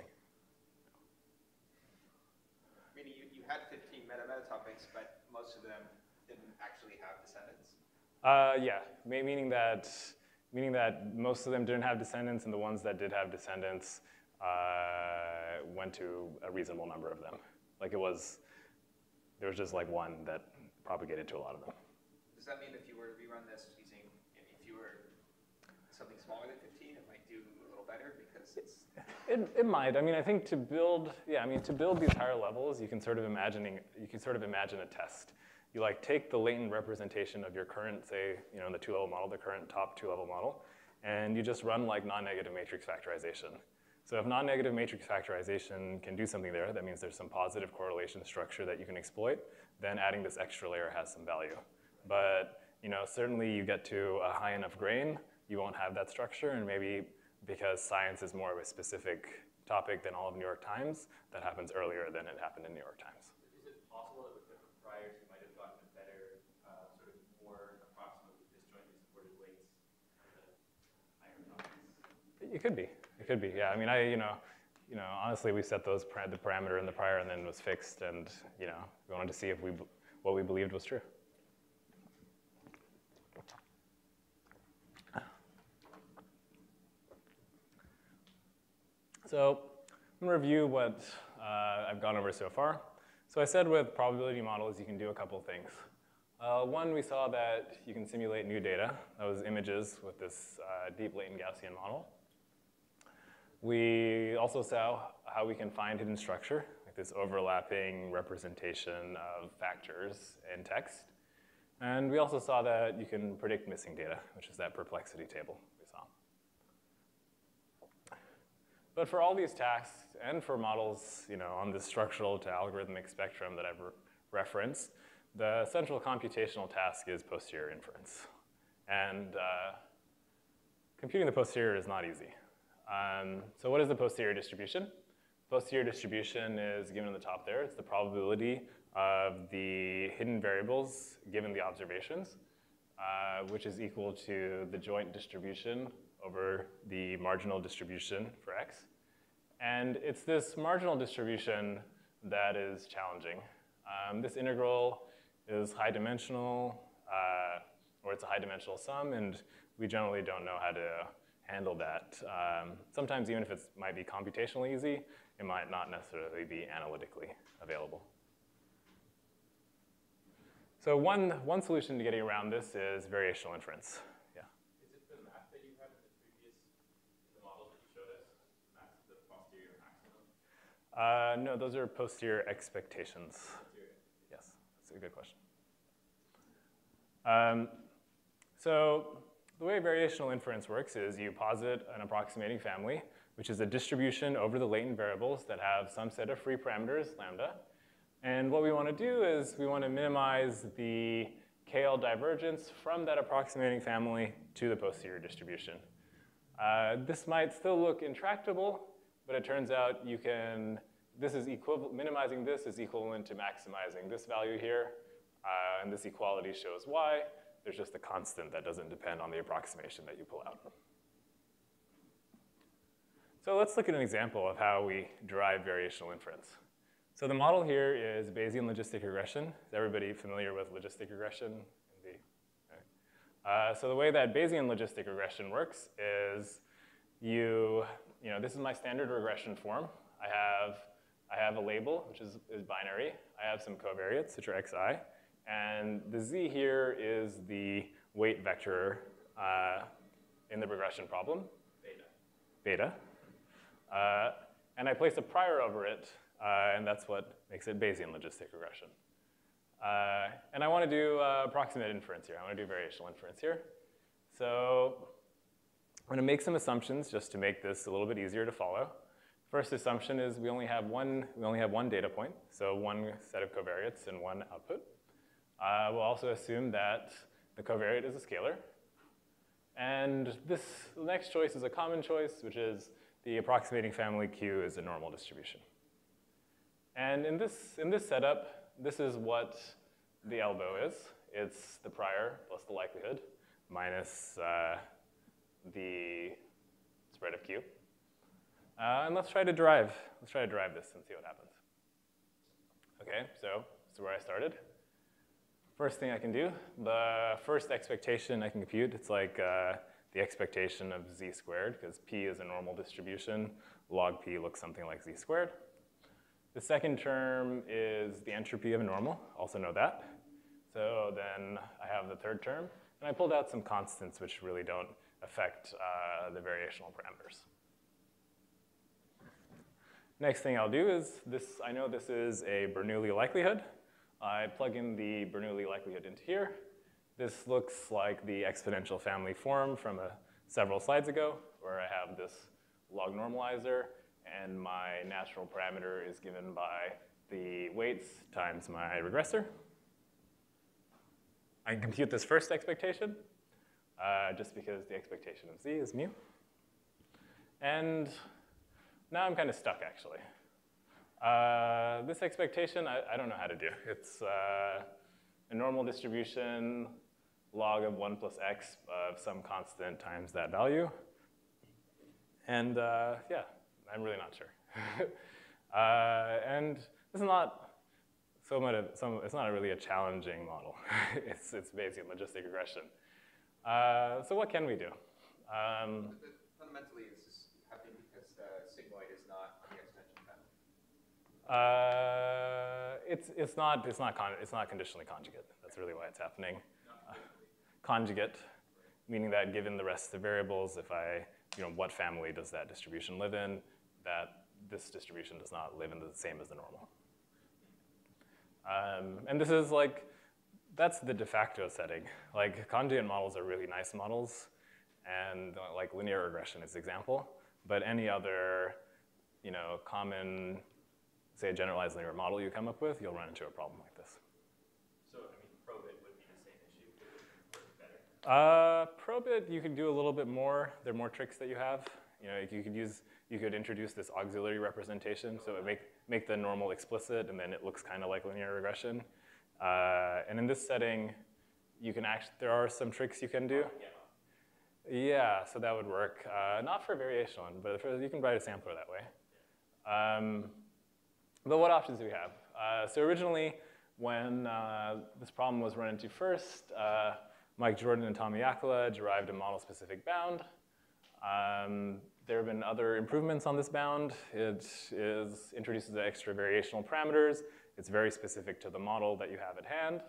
Meaning you, you had fifteen meta meta topics, but most of them didn't actually have descendants. Uh, yeah, meaning that, meaning that most of them didn't have descendants, and the ones that did have descendants uh, went to a reasonable number of them. Like, it was, there was just like one that propagated to a lot of them. Does that mean if you were to rerun this using, if you were something smaller than fifteen, it might do a little better because it's... It, it might. I mean, I think to build, yeah, I mean, to build these higher levels, you can sort of imagining, you can sort of imagine a test. You like take the latent representation of your current, say, you know, in the two-level model, the current top two-level model, and you just run like non-negative matrix factorization. So if non-negative matrix factorization can do something there, that means there's some positive correlation structure that you can exploit, then adding this extra layer has some value. But, you know, certainly you get to a high enough grain, you won't have that structure, and maybe because science is more of a specific topic than all of New York Times, that happens earlier than it happened in New York Times. Is it possible that with different priors you might have gotten a better, uh, sort of more approximately disjointly supported weights for the higher topics? It could be. It could be. Yeah. I mean, I, you know, you know, honestly, we set those the parameter in the prior, and then it was fixed, and you know, we wanted to see if we what we believed was true. So I'm going to review what uh, I've gone over so far. So I said with probability models, you can do a couple things. Uh, one, we saw that you can simulate new data. That was images with this uh, deep latent Gaussian model. We also saw how we can find hidden structure, like this overlapping representation of factors in text. And we also saw that you can predict missing data, which is that perplexity table we saw. But for all these tasks, and for models you know, on this structural to algorithmic spectrum that I've re referenced, the central computational task is posterior inference. And uh, computing the posterior is not easy. Um, so what is the posterior distribution? Posterior distribution is given on the top there. It's the probability of the hidden variables given the observations, uh, which is equal to the joint distribution over the marginal distribution for x. And it's this marginal distribution that is challenging. Um, this integral is high dimensional, uh, or it's a high dimensional sum, and we generally don't know how to handle that. Um, sometimes even if it might be computationally easy, it might not necessarily be analytically available. So one, one solution to getting around this is variational inference. Yeah? Is it the map that you had in the previous, the model that you showed us, that's the posterior maximum? Uh, no, those are posterior expectations. Posterior. Yes, that's a good question. Um, so the way variational inference works is you posit an approximating family, which is a distribution over the latent variables that have some set of free parameters, lambda. And what we want to do is we want to minimize the K L divergence from that approximating family to the posterior distribution. Uh, this might still look intractable, but it turns out you can, this is equivalent, minimizing this is equivalent to maximizing this value here. Uh, and this equality shows why. There's just a constant that doesn't depend on the approximation that you pull out. So let's look at an example of how we derive variational inference. So the model here is Bayesian logistic regression. Is everybody familiar with logistic regression? Uh, so the way that Bayesian logistic regression works is you, you know, this is my standard regression form. I have, I have a label, which is, is binary. I have some covariates, which are xi. And the z here is the weight vector uh, in the regression problem, Beta. beta. Uh, and I place a prior over it, uh, and that's what makes it Bayesian logistic regression. Uh, and I want to do uh, approximate inference here. I want to do variational inference here. So I'm going to make some assumptions just to make this a little bit easier to follow. First assumption is we only have one, we only have one data point, so one set of covariates and one output. Uh, we'll also assume that the covariate is a scalar. And this next choice is a common choice, which is the approximating family Q is a normal distribution. And in this, in this setup, this is what the elbow is. It's the prior plus the likelihood minus uh, the spread of Q. Uh, and let's try to derive. Let's try to derive this and see what happens. Okay, so this is where I started. First thing I can do, the first expectation I can compute, it's like uh, the expectation of z squared, because p is a normal distribution. Log p looks something like z squared. The second term is the entropy of a normal, also know that. So then I have the third term, and I pulled out some constants which really don't affect uh, the variational parameters. Next thing I'll do is this, I know this is a Bernoulli likelihood. I plug in the Bernoulli likelihood into here. This looks like the exponential family form from a, several slides ago, where I have this log normalizer, and my natural parameter is given by the weights times my regressor. I can compute this first expectation, uh, just because the expectation of z is mu. And now I'm kind of stuck, actually. Uh, this expectation, I, I don't know how to do. It's uh, a normal distribution, log of one plus x of some constant times that value. And uh, yeah, I'm really not sure. uh, and this is not so much, of, some, it's not really a challenging model. it's, it's Bayesian logistic regression. Uh, so what can we do? Um, but, but fundamentally, this is happening because the sigmoid is Uh, it's it's not it's not con it's not conditionally conjugate. That's really why it's happening. Uh, conjugate, meaning that given the rest of the variables, if I you know what family does that distribution live in, that this distribution does not live in the same as the normal. Um, and this is like that's the de facto setting. Like conjugate models are really nice models, and uh, like linear regression is an example. But any other you know common say a generalized linear model you come up with, you'll run into a problem like this. So, I mean, probit would be the same issue, but it would work better. Uh, probit, you could do a little bit more. There are more tricks that you have. You know, you could use, you could introduce this auxiliary representation, so it make make the normal explicit, and then it looks kind of like linear regression. Uh, and in this setting, you can actually, there are some tricks you can do. Yeah, so that would work. Uh, not for variational, but for, you can write a sampler that way. Um, But what options do we have? Uh, so originally, when uh, this problem was run into first, uh, Mike Jordan and Tommy Yakula derived a model-specific bound. Um, there have been other improvements on this bound. It is, introduces extra variational parameters. It's very specific to the model that you have at hand.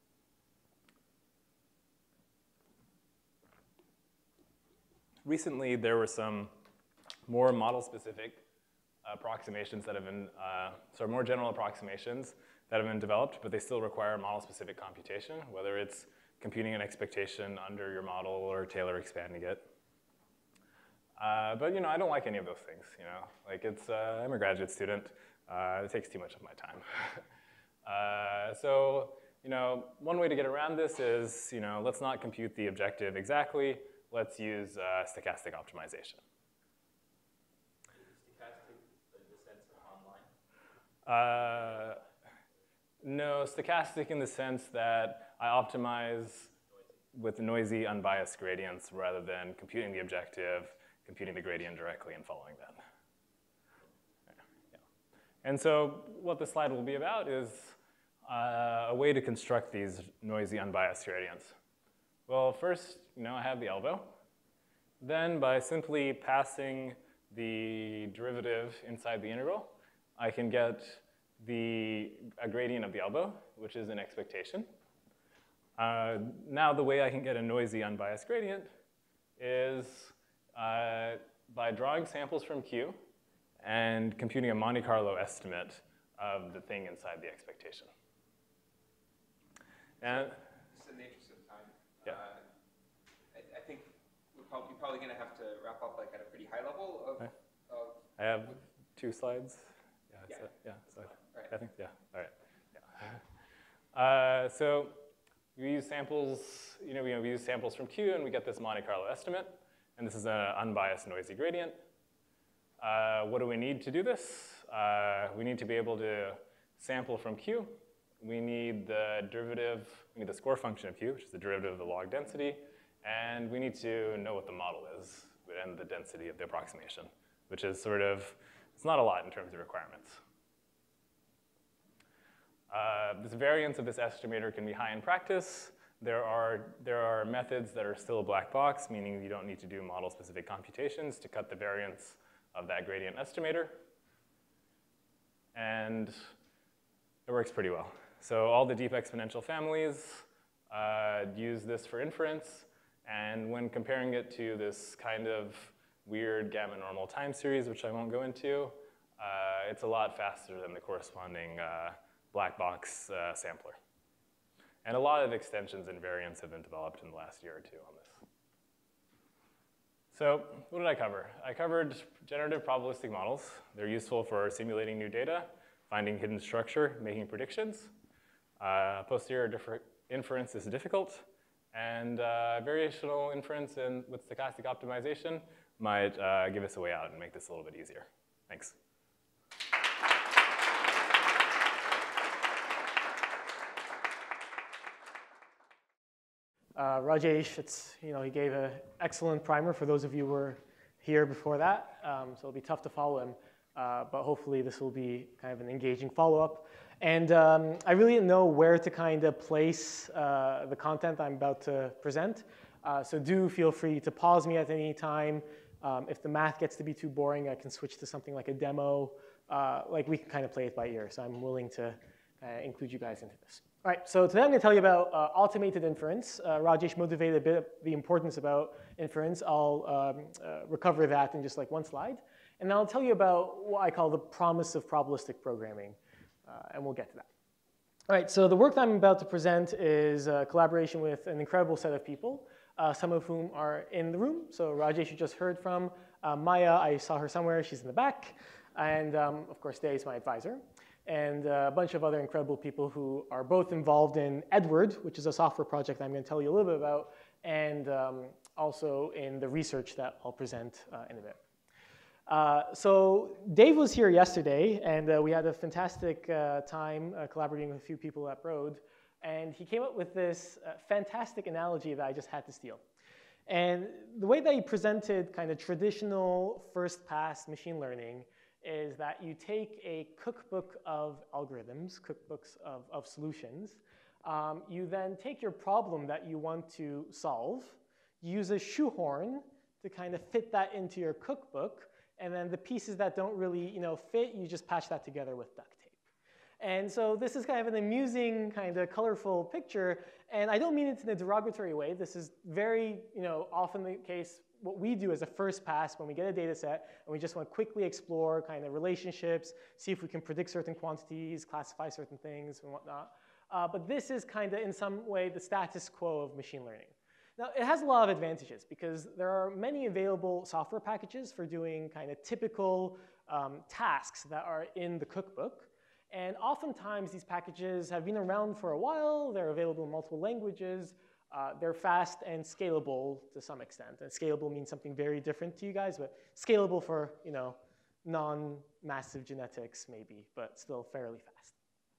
Recently, there were some more model-specific approximations that have been, uh, so more general approximations that have been developed, but they still require model-specific computation, whether it's computing an expectation under your model or Taylor expanding it. Uh, but you know, I don't like any of those things. You know, like it's, uh, I'm a graduate student. Uh, it takes too much of my time. uh, so you know, one way to get around this is, you know, let's not compute the objective exactly. Let's use uh, stochastic optimization. Uh, no, stochastic in the sense that I optimize with noisy, unbiased gradients rather than computing the objective, computing the gradient directly and following that. Yeah. And so what the slide will be about is uh, a way to construct these noisy, unbiased gradients. Well, first, you know, I have the elbow. Then by simply passing the derivative inside the integral, I can get the, a gradient of the elbow, which is an expectation. Uh, now the way I can get a noisy, unbiased gradient is uh, by drawing samples from Q and computing a Monte Carlo estimate of the thing inside the expectation. And just in the interest of time, yeah. uh, I, I think we're probably, probably going to have to wrap up like at a pretty high level of. Okay. of I have two slides. Yeah. So, yeah, so right. I think, yeah, all right. Yeah. Uh, so we use samples, you know, we, we use samples from Q and we get this Monte Carlo estimate. And this is an unbiased noisy gradient. Uh, what do we need to do this? Uh, we need to be able to sample from Q. We need the derivative, we need the score function of Q, which is the derivative of the log density. And we need to know what the model is and the density of the approximation, which is sort of, it's not a lot in terms of requirements. Uh, this variance of this estimator can be high in practice. There are, there are methods that are still a black box, meaning you don't need to do model-specific computations to cut the variance of that gradient estimator. And it works pretty well. So all the deep exponential families uh, use this for inference. And when comparing it to this kind of weird gamma normal time series, which I won't go into, uh, it's a lot faster than the corresponding uh, black box uh, sampler. And a lot of extensions and variants have been developed in the last year or two on this. So what did I cover? I covered generative probabilistic models. They're useful for simulating new data, finding hidden structure, making predictions. Uh, posterior inference is difficult. And uh, variational inference and with stochastic optimization might uh, give us a way out and make this a little bit easier. Thanks. Uh, Rajesh, it's, you know, he gave an excellent primer for those of you who were here before that, um, so it'll be tough to follow him, uh, but hopefully this will be kind of an engaging follow-up. And um, I really didn't know where to kind of place uh, the content I'm about to present, uh, so do feel free to pause me at any time. Um, if the math gets to be too boring, I can switch to something like a demo, uh, like we can kind of play it by ear. So I'm willing to uh, include you guys into this. All right, so today I'm going to tell you about uh, automated inference. Uh, Rajesh motivated a bit of the importance about inference. I'll um, uh, recover that in just like one slide. And then I'll tell you about what I call the promise of probabilistic programming. Uh, and we'll get to that. All right, so the work that I'm about to present is a collaboration with an incredible set of people, uh, some of whom are in the room. So Rajesh, you just heard from. Uh, Maya, I saw her somewhere. She's in the back. And um, of course, Day is my advisor. And uh, a bunch of other incredible people who are both involved in Edward, which is a software project I'm going to tell you a little bit about, and um, also in the research that I'll present uh, in a bit. Uh, so Dave was here yesterday, and uh, we had a fantastic uh, time uh, collaborating with a few people at Broad, and he came up with this uh, fantastic analogy that I just had to steal. And the way that he presented kind of traditional first-pass machine learning is that you take a cookbook of algorithms, cookbooks of, of solutions. Um, you then take your problem that you want to solve, use a shoehorn to kind of fit that into your cookbook, and then the pieces that don't really you know, fit, you just patch that together with duct tape. And so this is kind of an amusing, kind of colorful picture, and I don't mean it in a derogatory way. This is very you know, often the case. What we do as a first pass when we get a data set and we just want to quickly explore kind of relationships, see if we can predict certain quantities, classify certain things and whatnot. Uh, but this is kind of in some way the status quo of machine learning. Now it has a lot of advantages because there are many available software packages for doing kind of typical um, tasks that are in the cookbook. And oftentimes these packages have been around for a while, they're available in multiple languages. Uh, they're fast and scalable to some extent. And scalable means something very different to you guys, but scalable for you know, non-massive genetics maybe, but still fairly fast.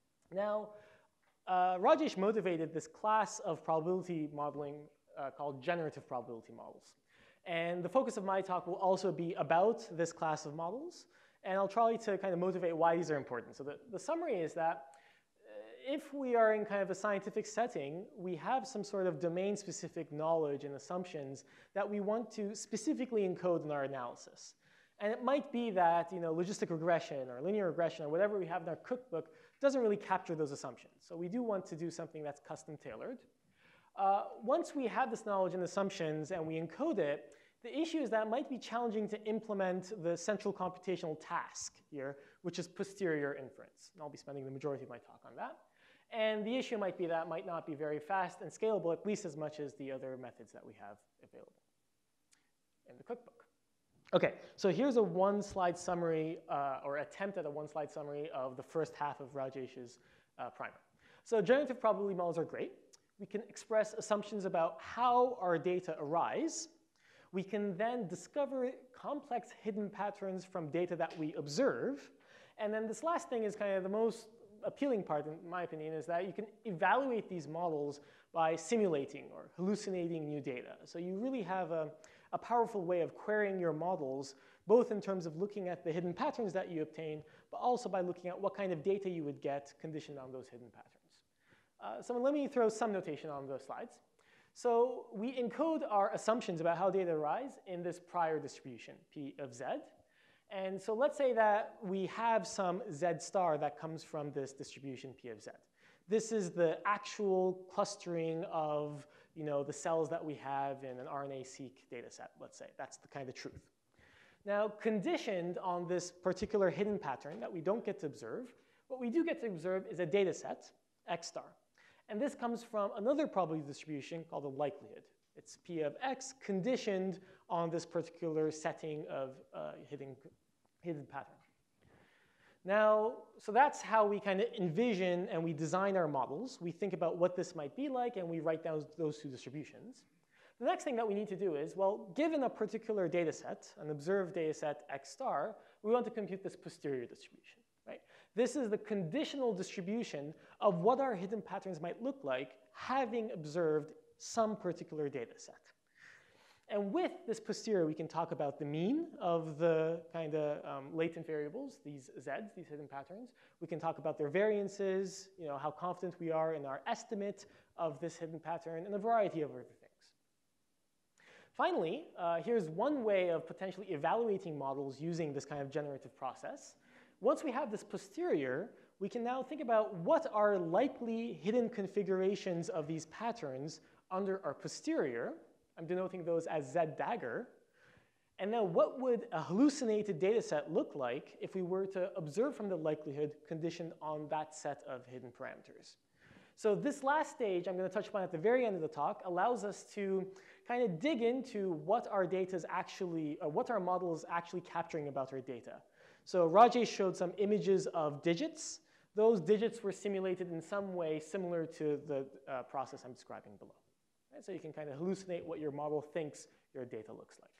Now, uh, Rajesh motivated this class of probability modeling uh, called generative probability models. And the focus of my talk will also be about this class of models. And I'll try to kind of motivate why these are important. So the, the summary is that if we are in kind of a scientific setting, we have some sort of domain-specific knowledge and assumptions that we want to specifically encode in our analysis. And it might be that you know, logistic regression or linear regression or whatever we have in our cookbook doesn't really capture those assumptions. So we do want to do something that's custom-tailored. Uh, once we have this knowledge and assumptions and we encode it, the issue is that it might be challenging to implement the central computational task here, which is posterior inference. And I'll be spending the majority of my talk on that. And the issue might be that it might not be very fast and scalable, at least as much as the other methods that we have available in the cookbook. OK, so here's a one-slide summary, uh, or attempt at a one-slide summary of the first half of Rajesh's uh, primer. So generative probability models are great. We can express assumptions about how our data arise. We can then discover complex hidden patterns from data that we observe. And then this last thing is kind of the most appealing part, in my opinion, is that you can evaluate these models by simulating or hallucinating new data. So you really have a, a powerful way of querying your models, both in terms of looking at the hidden patterns that you obtain, but also by looking at what kind of data you would get conditioned on those hidden patterns. Uh, so let me throw some notation on those slides. So we encode our assumptions about how data arise in this prior distribution, P of Z. And so let's say that we have some Z star that comes from this distribution P of Z. This is the actual clustering of you know, the cells that we have in an R N A-seq data set, let's say. That's the kind of truth. Now, conditioned on this particular hidden pattern that we don't get to observe, what we do get to observe is a data set, X star. And this comes from another probability distribution called the likelihood. It's P of X conditioned on this particular setting of uh, hidden, hidden pattern. Now, so that's how we kind of envision and we design our models. We think about what this might be like, and we write down those two distributions. The next thing that we need to do is, well, given a particular data set, an observed data set X star, we want to compute this posterior distribution. Right? This is the conditional distribution of what our hidden patterns might look like having observed some particular data set. And with this posterior, we can talk about the mean of the kind of um, latent variables, these Zs, these hidden patterns. We can talk about their variances, you know, how confident we are in our estimate of this hidden pattern, and a variety of other things. Finally, uh, here's one way of potentially evaluating models using this kind of generative process. once we have this posterior, we can now think about what are likely hidden configurations of these patterns under our posterior. I'm denoting those as Z dagger. And then what would a hallucinated data set look like if we were to observe from the likelihood conditioned on that set of hidden parameters? So this last stage I'm going to touch upon at the very end of the talk allows us to kind of dig into what our data is actually, or what our model is actually capturing about our data. So Rajesh showed some images of digits. Those digits were simulated in some way similar to the uh, process I'm describing below. Right? So you can kind of hallucinate what your model thinks your data looks like.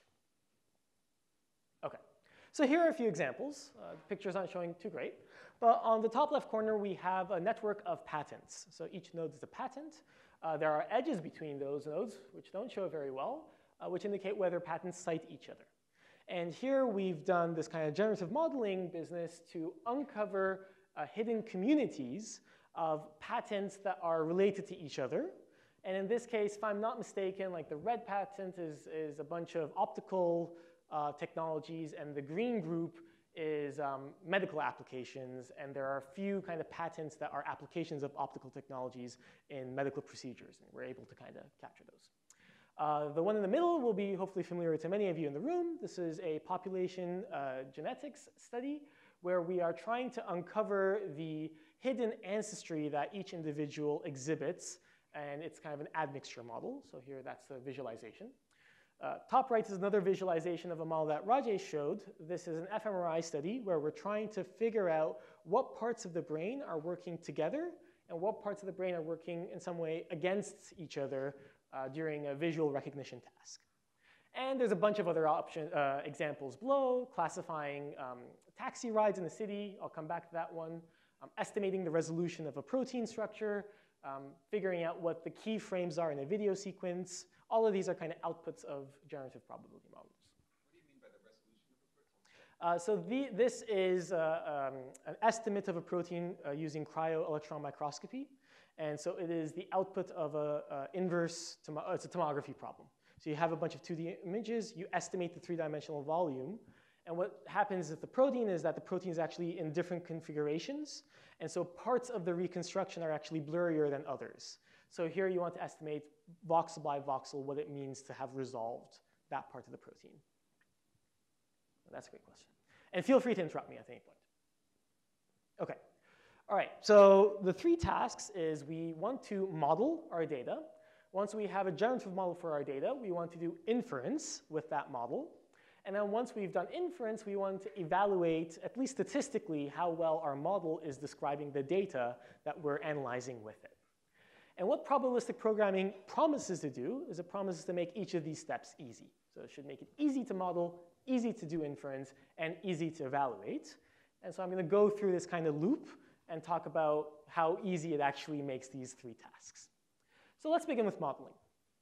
Okay, so here are a few examples. Uh, the pictures aren't showing too great. But on the top left corner, we have a network of patents. So each node is a patent. Uh, there are edges between those nodes, which don't show very well, uh, which indicate whether patents cite each other. And here we've done this kind of generative modeling business to uncover uh, hidden communities of patents that are related to each other. And in this case, if I'm not mistaken, like the red patent is, is a bunch of optical uh, technologies, and the green group is um, medical applications. And there are a few kind of patents that are applications of optical technologies in medical procedures. And we're able to kind of capture those. Uh, the one in the middle will be hopefully familiar to many of you in the room. This is a population uh, genetics study where we are trying to uncover the hidden ancestry that each individual exhibits. And it's kind of an admixture model. So here, that's the visualization. Uh, top right is another visualization of a model that Rajesh showed. This is an fMRI study where we're trying to figure out what parts of the brain are working together and what parts of the brain are working in some way against each other uh, during a visual recognition task. And there's a bunch of other option, uh, examples below, classifying um, taxi rides in the city. I'll come back to that one. Um, estimating the resolution of a protein structure, um, figuring out what the key frames are in a video sequence. All of these are kind of outputs of generative probability models. What do you mean by the resolution of a protein? Uh, so the, this is uh, um, an estimate of a protein uh, using cryo-electron microscopy. And so it is the output of a, a inverse, tomo uh, it's a tomography problem. So you have a bunch of two D images, you estimate the three-dimensional volume, and what happens with the protein is that the protein is actually in different configurations, and so parts of the reconstruction are actually blurrier than others. So here you want to estimate voxel by voxel what it means to have resolved that part of the protein. That's a great question. And feel free to interrupt me at any point. Okay. All right, so the three tasks is we want to model our data. Once we have a generative model for our data, we want to do inference with that model. And then once we've done inference, we want to evaluate, at least statistically, how well our model is describing the data that we're analyzing with it. And what probabilistic programming promises to do is it promises to make each of these steps easy. So it should make it easy to model, easy to do inference, and easy to evaluate. And so I'm going to go through this kind of loop and talk about how easy it actually makes these three tasks. So let's begin with modeling.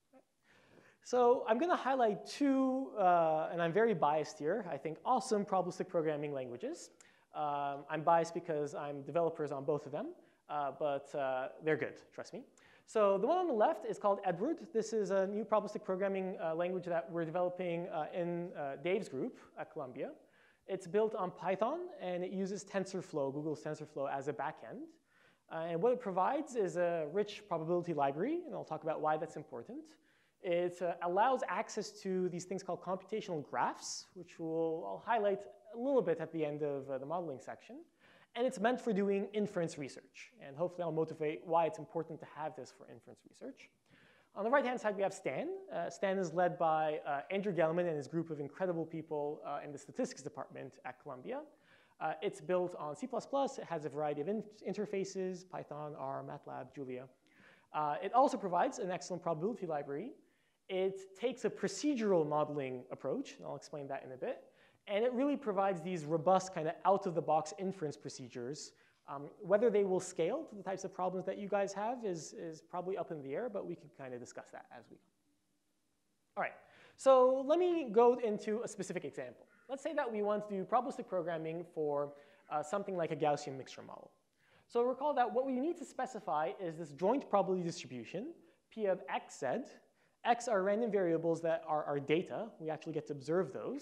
So I'm going to highlight two, uh, and I'm very biased here, I think awesome probabilistic programming languages. Um, I'm biased because I'm developers on both of them, uh, but uh, they're good, trust me. So the one on the left is called Edward. This is a new probabilistic programming uh, language that we're developing uh, in uh, Dave's group at Columbia. It's built on Python, and it uses TensorFlow, Google's TensorFlow, as a backend. Uh, and what it provides is a rich probability library, and I'll talk about why that's important. It uh, allows access to these things called computational graphs, which we'll, I'll highlight a little bit at the end of uh, the modeling section. And it's meant for doing inference research. And hopefully I'll motivate why it's important to have this for inference research. On the right-hand side, we have Stan. Uh, Stan is led by uh, Andrew Gelman and his group of incredible people uh, in the statistics department at Columbia. Uh, it's built on C plus plus. It has a variety of in interfaces, Python, R, MATLAB, Julia. Uh, it also provides an excellent probability library. It takes a procedural modeling approach, and I'll explain that in a bit. And it really provides these robust kind of out-of-the-box inference procedures. Um, whether they will scale to the types of problems that you guys have is, is probably up in the air, but we can kind of discuss that as we go. All right, so let me go into a specific example. Let's say that we want to do probabilistic programming for uh, something like a Gaussian mixture model. So recall that what we need to specify is this joint probability distribution, P of x, z. X are random variables that are our data. We actually get to observe those.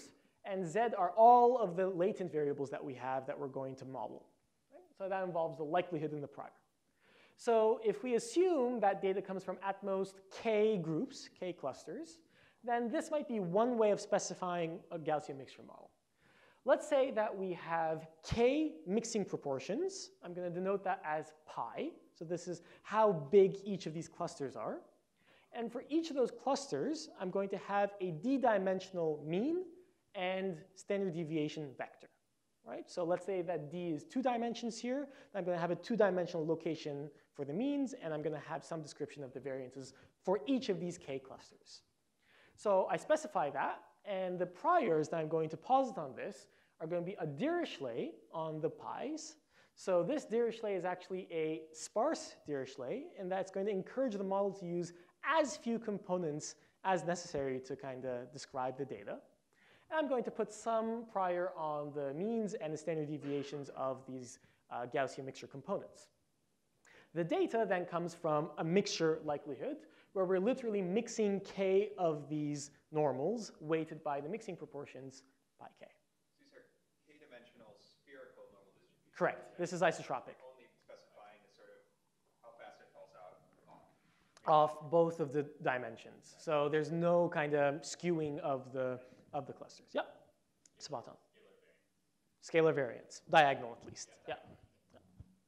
and Z are all of the latent variables that we have that we're going to model. Right? So that involves the likelihood in the prior. So if we assume that data comes from at most k groups, k clusters, then this might be one way of specifying a Gaussian mixture model. Let's say that we have k mixing proportions. I'm going to denote that as pi. So this is how big each of these clusters are. And for each of those clusters, I'm going to have a d-dimensional mean and standard deviation vector. Right? So let's say that d is two dimensions here. I'm going to have a two-dimensional location for the means, and I'm going to have some description of the variances for each of these k clusters. So I specify that, and the priors that I'm going to posit on this are going to be a Dirichlet on the pi's. So this Dirichlet is actually a sparse Dirichlet, and that's going to encourage the model to use as few components as necessary to kind of describe the data. And I'm going to put some prior on the means and the standard deviations of these uh, Gaussian mixture components. The data then comes from a mixture likelihood, where we're literally mixing k of these normals weighted by the mixing proportions by k. So these are k-dimensional spherical normal distributions. Correct. This is isotropic. Only specifying the sort of how fast it falls out off. Off both of the dimensions. So there's no kind of skewing of the of the clusters. Yep. Spot on. Scalar variance. Diagonal at least. Yeah. Yeah.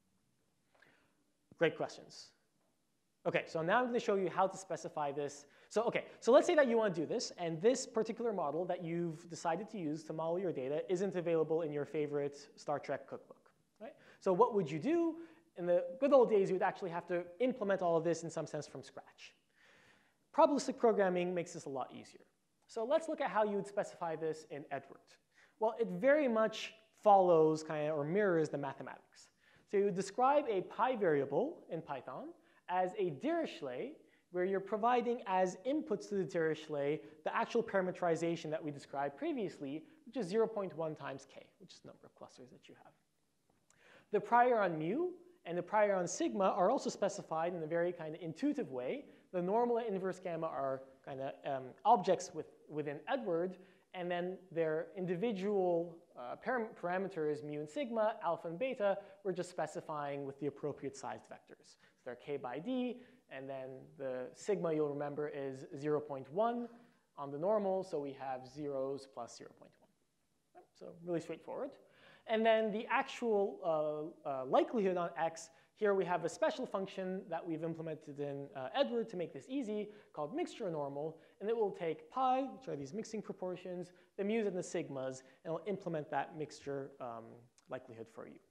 Great questions. OK, so now I'm going to show you how to specify this. So OK, so let's say that you want to do this, and this particular model that you've decided to use to model your data isn't available in your favorite Star Trek cookbook. Right? So what would you do? In the good old days, you would actually have to implement all of this in some sense from scratch. Probabilistic programming makes this a lot easier. So let's look at how you would specify this in Edward. Well, it very much follows kind of or mirrors the mathematics. So you would describe a pi variable in Python as a Dirichlet, where you're providing as inputs to the Dirichlet the actual parameterization that we described previously, which is zero point one times k, which is the number of clusters that you have. The prior on mu and the prior on sigma are also specified in a very kind of intuitive way. The normal and inverse gamma are kind of um, objects with, within Edward, and then their individual uh, param parameters, mu and sigma, alpha and beta, we're just specifying with the appropriate sized vectors. So they're k by d, and then the sigma, you'll remember, is zero point one on the normal, so we have zeros plus zero point one. Right? So really straightforward. And then the actual uh, uh, likelihood on x, here we have a special function that we've implemented in uh, Edward to make this easy, called mixture normal, and it will take pi, which are these mixing proportions, the mu's and the sigmas, and it'll implement that mixture um, likelihood for you.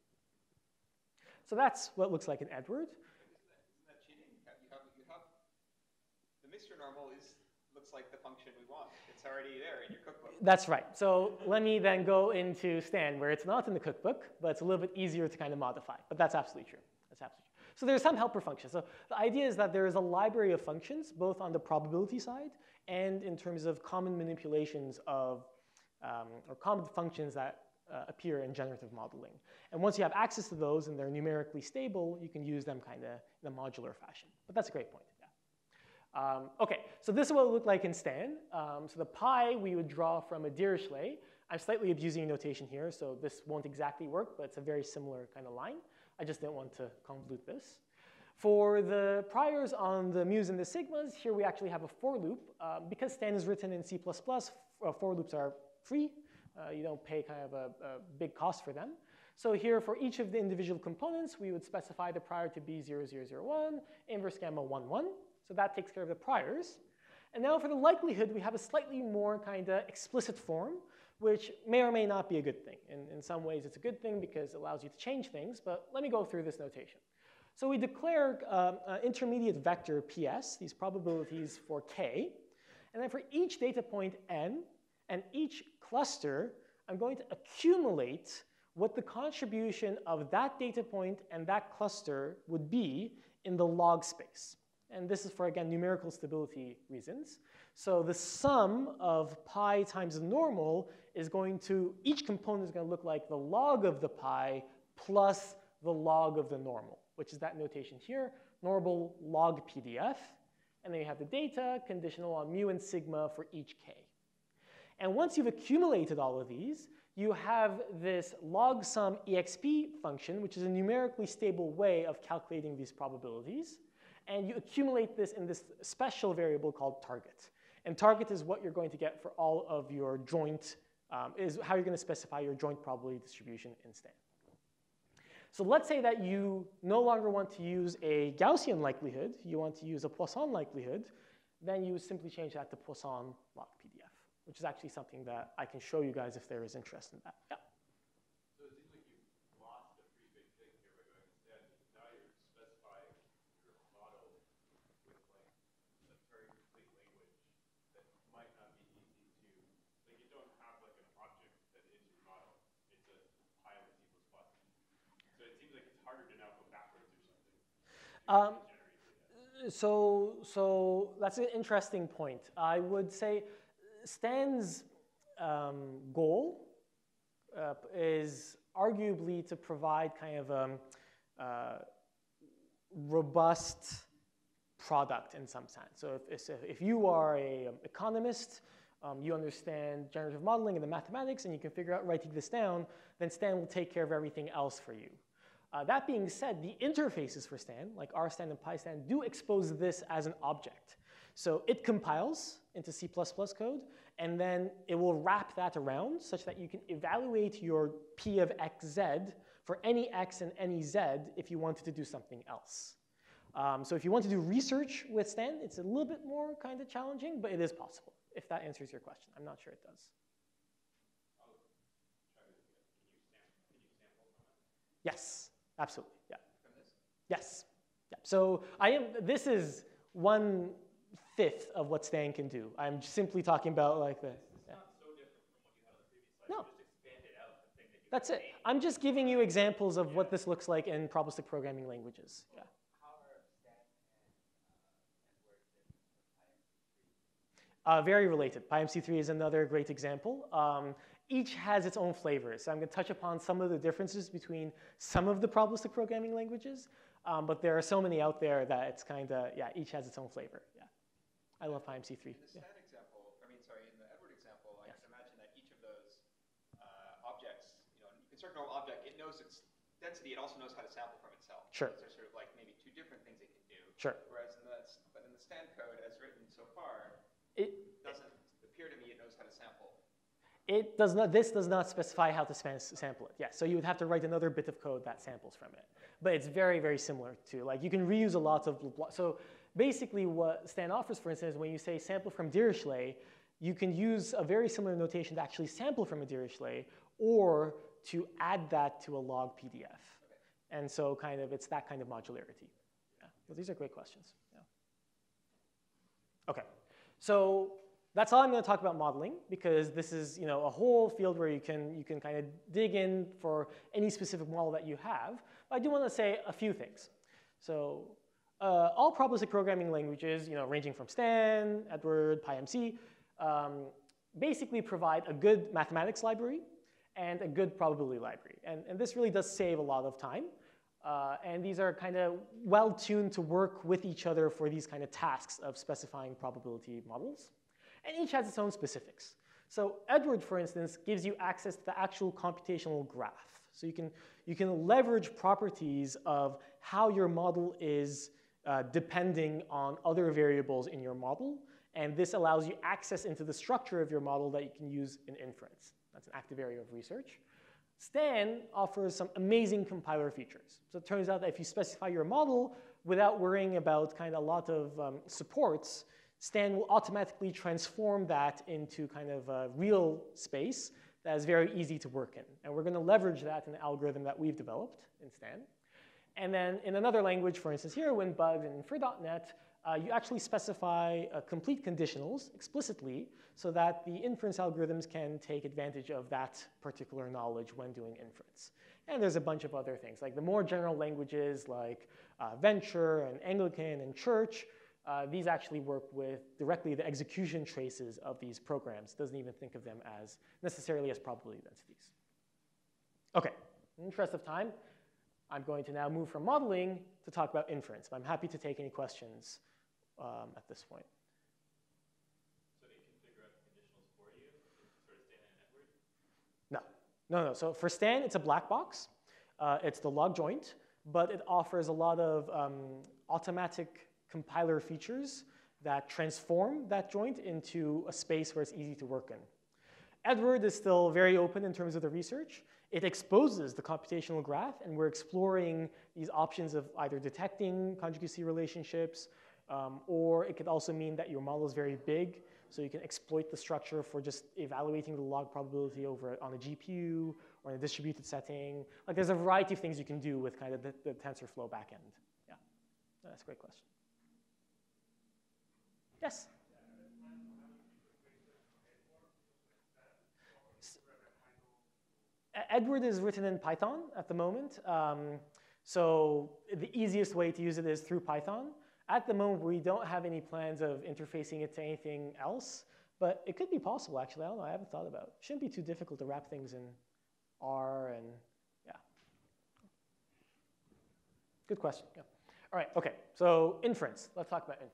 So that's what it looks like in Edward. Isn't that, isn't that cheating? You have, you have, you have, the mixture normal is, looks like the function we want. It's already there in your cookbook. That's right. So let me then go into Stan, where it's not in the cookbook, but it's a little bit easier to kind of modify. But that's absolutely true. That's absolutely true. So there's some helper functions. So the idea is that there is a library of functions, both on the probability side and in terms of common manipulations of, um, or common functions that uh, appear in generative modeling. And once you have access to those and they're numerically stable, you can use them kind of in a modular fashion. But that's a great point. Um, OK, so this is what it looked like in Stan. Um, so the pi we would draw from a Dirichlet. I'm slightly abusing notation here, so this won't exactly work, but it's a very similar kind of line. I just didn't want to convolute this. For the priors on the mu's and the sigmas, here we actually have a for loop. Uh, because Stan is written in C plus plus, uh, for loops are free. Uh, you don't pay kind of a, a big cost for them. So here, for each of the individual components, we would specify the prior to be zero, zero, zero, one, inverse gamma one, one. So that takes care of the priors. And now for the likelihood, we have a slightly more kind of explicit form, which may or may not be a good thing. In, in some ways, it's a good thing because it allows you to change things. But let me go through this notation. So we declare um, an intermediate vector P S, these probabilities for k. And then for each data point n and each cluster, I'm going to accumulate what the contribution of that data point and that cluster would be in the log space. And this is for, again, numerical stability reasons. So the sum of pi times the normal is going to, each component is going to look like the log of the pi plus the log of the normal, which is that notation here, normal log P D F. And then you have the data conditional on mu and sigma for each k. And once you've accumulated all of these, you have this log sum exp function, which is a numerically stable way of calculating these probabilities. And you accumulate this in this special variable called target. And target is what you're going to get for all of your joint, um, is how you're going to specify your joint probability distribution in Stan. So let's say that you no longer want to use a Gaussian likelihood, you want to use a Poisson likelihood, then you would simply change that to Poisson log P D F, which is actually something that I can show you guys if there is interest in that. Yeah. So it seems like you've lost a pretty big thing here by going instead. Now you're specifying your model with like a very complete language that might not be easy to, like you don't have like an object that is your model. It's a pi with C plus plus. So it seems like it's harder to now go backwards or something. Um, so, so that's an interesting point. I would say Stan's um, goal uh, is arguably to provide kind of a uh, robust product in some sense. So if, if you are an um, economist, um, you understand generative modeling and the mathematics, and you can figure out writing this down, then Stan will take care of everything else for you. Uh, that being said, the interfaces for Stan, like rstan and pystan, do expose this as an object. So it compiles into C plus plus code, and then it will wrap that around such that you can evaluate your P of xz for any x and any z if you wanted to do something else. Um, so if you want to do research with Stan, it's a little bit more kind of challenging, but it is possible, if that answers your question. I'm not sure it does. Yes. Absolutely, yeah. From this? Yes. Yeah. So I am. This is one fifth of what Stan can do. I'm simply talking about like the. It's Yeah. not so different from what you had on the previous slide. No. You just expanded out the thing that you That's had it. made. I'm just giving you examples of what this looks like in probabilistic programming languages. Yeah. How are Stan and uh, Edward different from I M C three? Uh, very related. P I M C three is another great example. Um, each has its own flavors. So I'm going to touch upon some of the differences between some of the probabilistic programming languages, um, but there are so many out there that it's kind of, yeah, each has its own flavor. Yeah, I love P I M C three. In the Stan Yeah. example, I mean, sorry, in the Edward example, I Yes. can imagine that each of those uh, objects, you know, you can start a normal object, it knows its density, it also knows how to sample from itself. Sure. Those are sort of like maybe two different things it can do. Sure. Whereas in the, but in the Stan code, as written so far, It, doesn't appear to me it knows how to sample. It does not, this does not specify how to sample it. Yeah, so you would have to write another bit of code that samples from it. But it's very, very similar to, like, you can reuse a lot of, so basically what Stan offers, for instance, when you say sample from Dirichlet, you can use a very similar notation to actually sample from a Dirichlet or to add that to a log P D F. Okay. And so kind of, it's that kind of modularity. Yeah, well, these are great questions. Yeah. Okay, so that's all I'm going to talk about modeling, because this is, you know, a whole field where you can, you can kind of dig in for any specific model that you have. But I do want to say a few things. So uh, all probabilistic programming languages, you know, ranging from Stan, Edward, P I M C, um, basically provide a good mathematics library and a good probability library. And, and this really does save a lot of time. Uh, and these are kind of well-tuned to work with each other for these kind of tasks of specifying probability models. And each has its own specifics. So Edward, for instance, gives you access to the actual computational graph. So you can, you can leverage properties of how your model is uh, depending on other variables in your model. And this allows you access into the structure of your model that you can use in inference. That's an active area of research. Stan offers some amazing compiler features. So it turns out that if you specify your model without worrying about kind of a lot of um, supports, Stan will automatically transform that into kind of a real space that is very easy to work in. And we're going to leverage that in the algorithm that we've developed in Stan. And then in another language, for instance here, WinBugs and infer dot net, uh, you actually specify uh, complete conditionals explicitly so that the inference algorithms can take advantage of that particular knowledge when doing inference. And there's a bunch of other things, like the more general languages like uh, Venture and Anglican and Church. Uh, these actually work with directly the execution traces of these programs. Doesn't even think of them as necessarily as probability densities. Okay, in the interest of time, I'm going to now move from modeling to talk about inference. But I'm happy to take any questions um, at this point. So it can figure out the conditionals for you? No, no. So for Stan, it's a black box. Uh, it's the log joint, but it offers a lot of um, automatic compiler features that transform that joint into a space where it's easy to work in. Edward is still very open in terms of the research. It exposes the computational graph, and we're exploring these options of either detecting conjugacy relationships, um, or it could also mean that your model is very big, so you can exploit the structure for just evaluating the log probability over on a G P U or in a distributed setting. Like there's a variety of things you can do with kind of the, the TensorFlow backend. Yeah, that's a great question. Yes? Edward is written in Python at the moment. Um, so the easiest way to use it is through Python. At the moment, we don't have any plans of interfacing it to anything else, but it could be possible, actually. I don't know, I haven't thought about it. Shouldn't be too difficult to wrap things in R and, yeah. Good question, yeah. All right, okay, so inference. Let's talk about inference.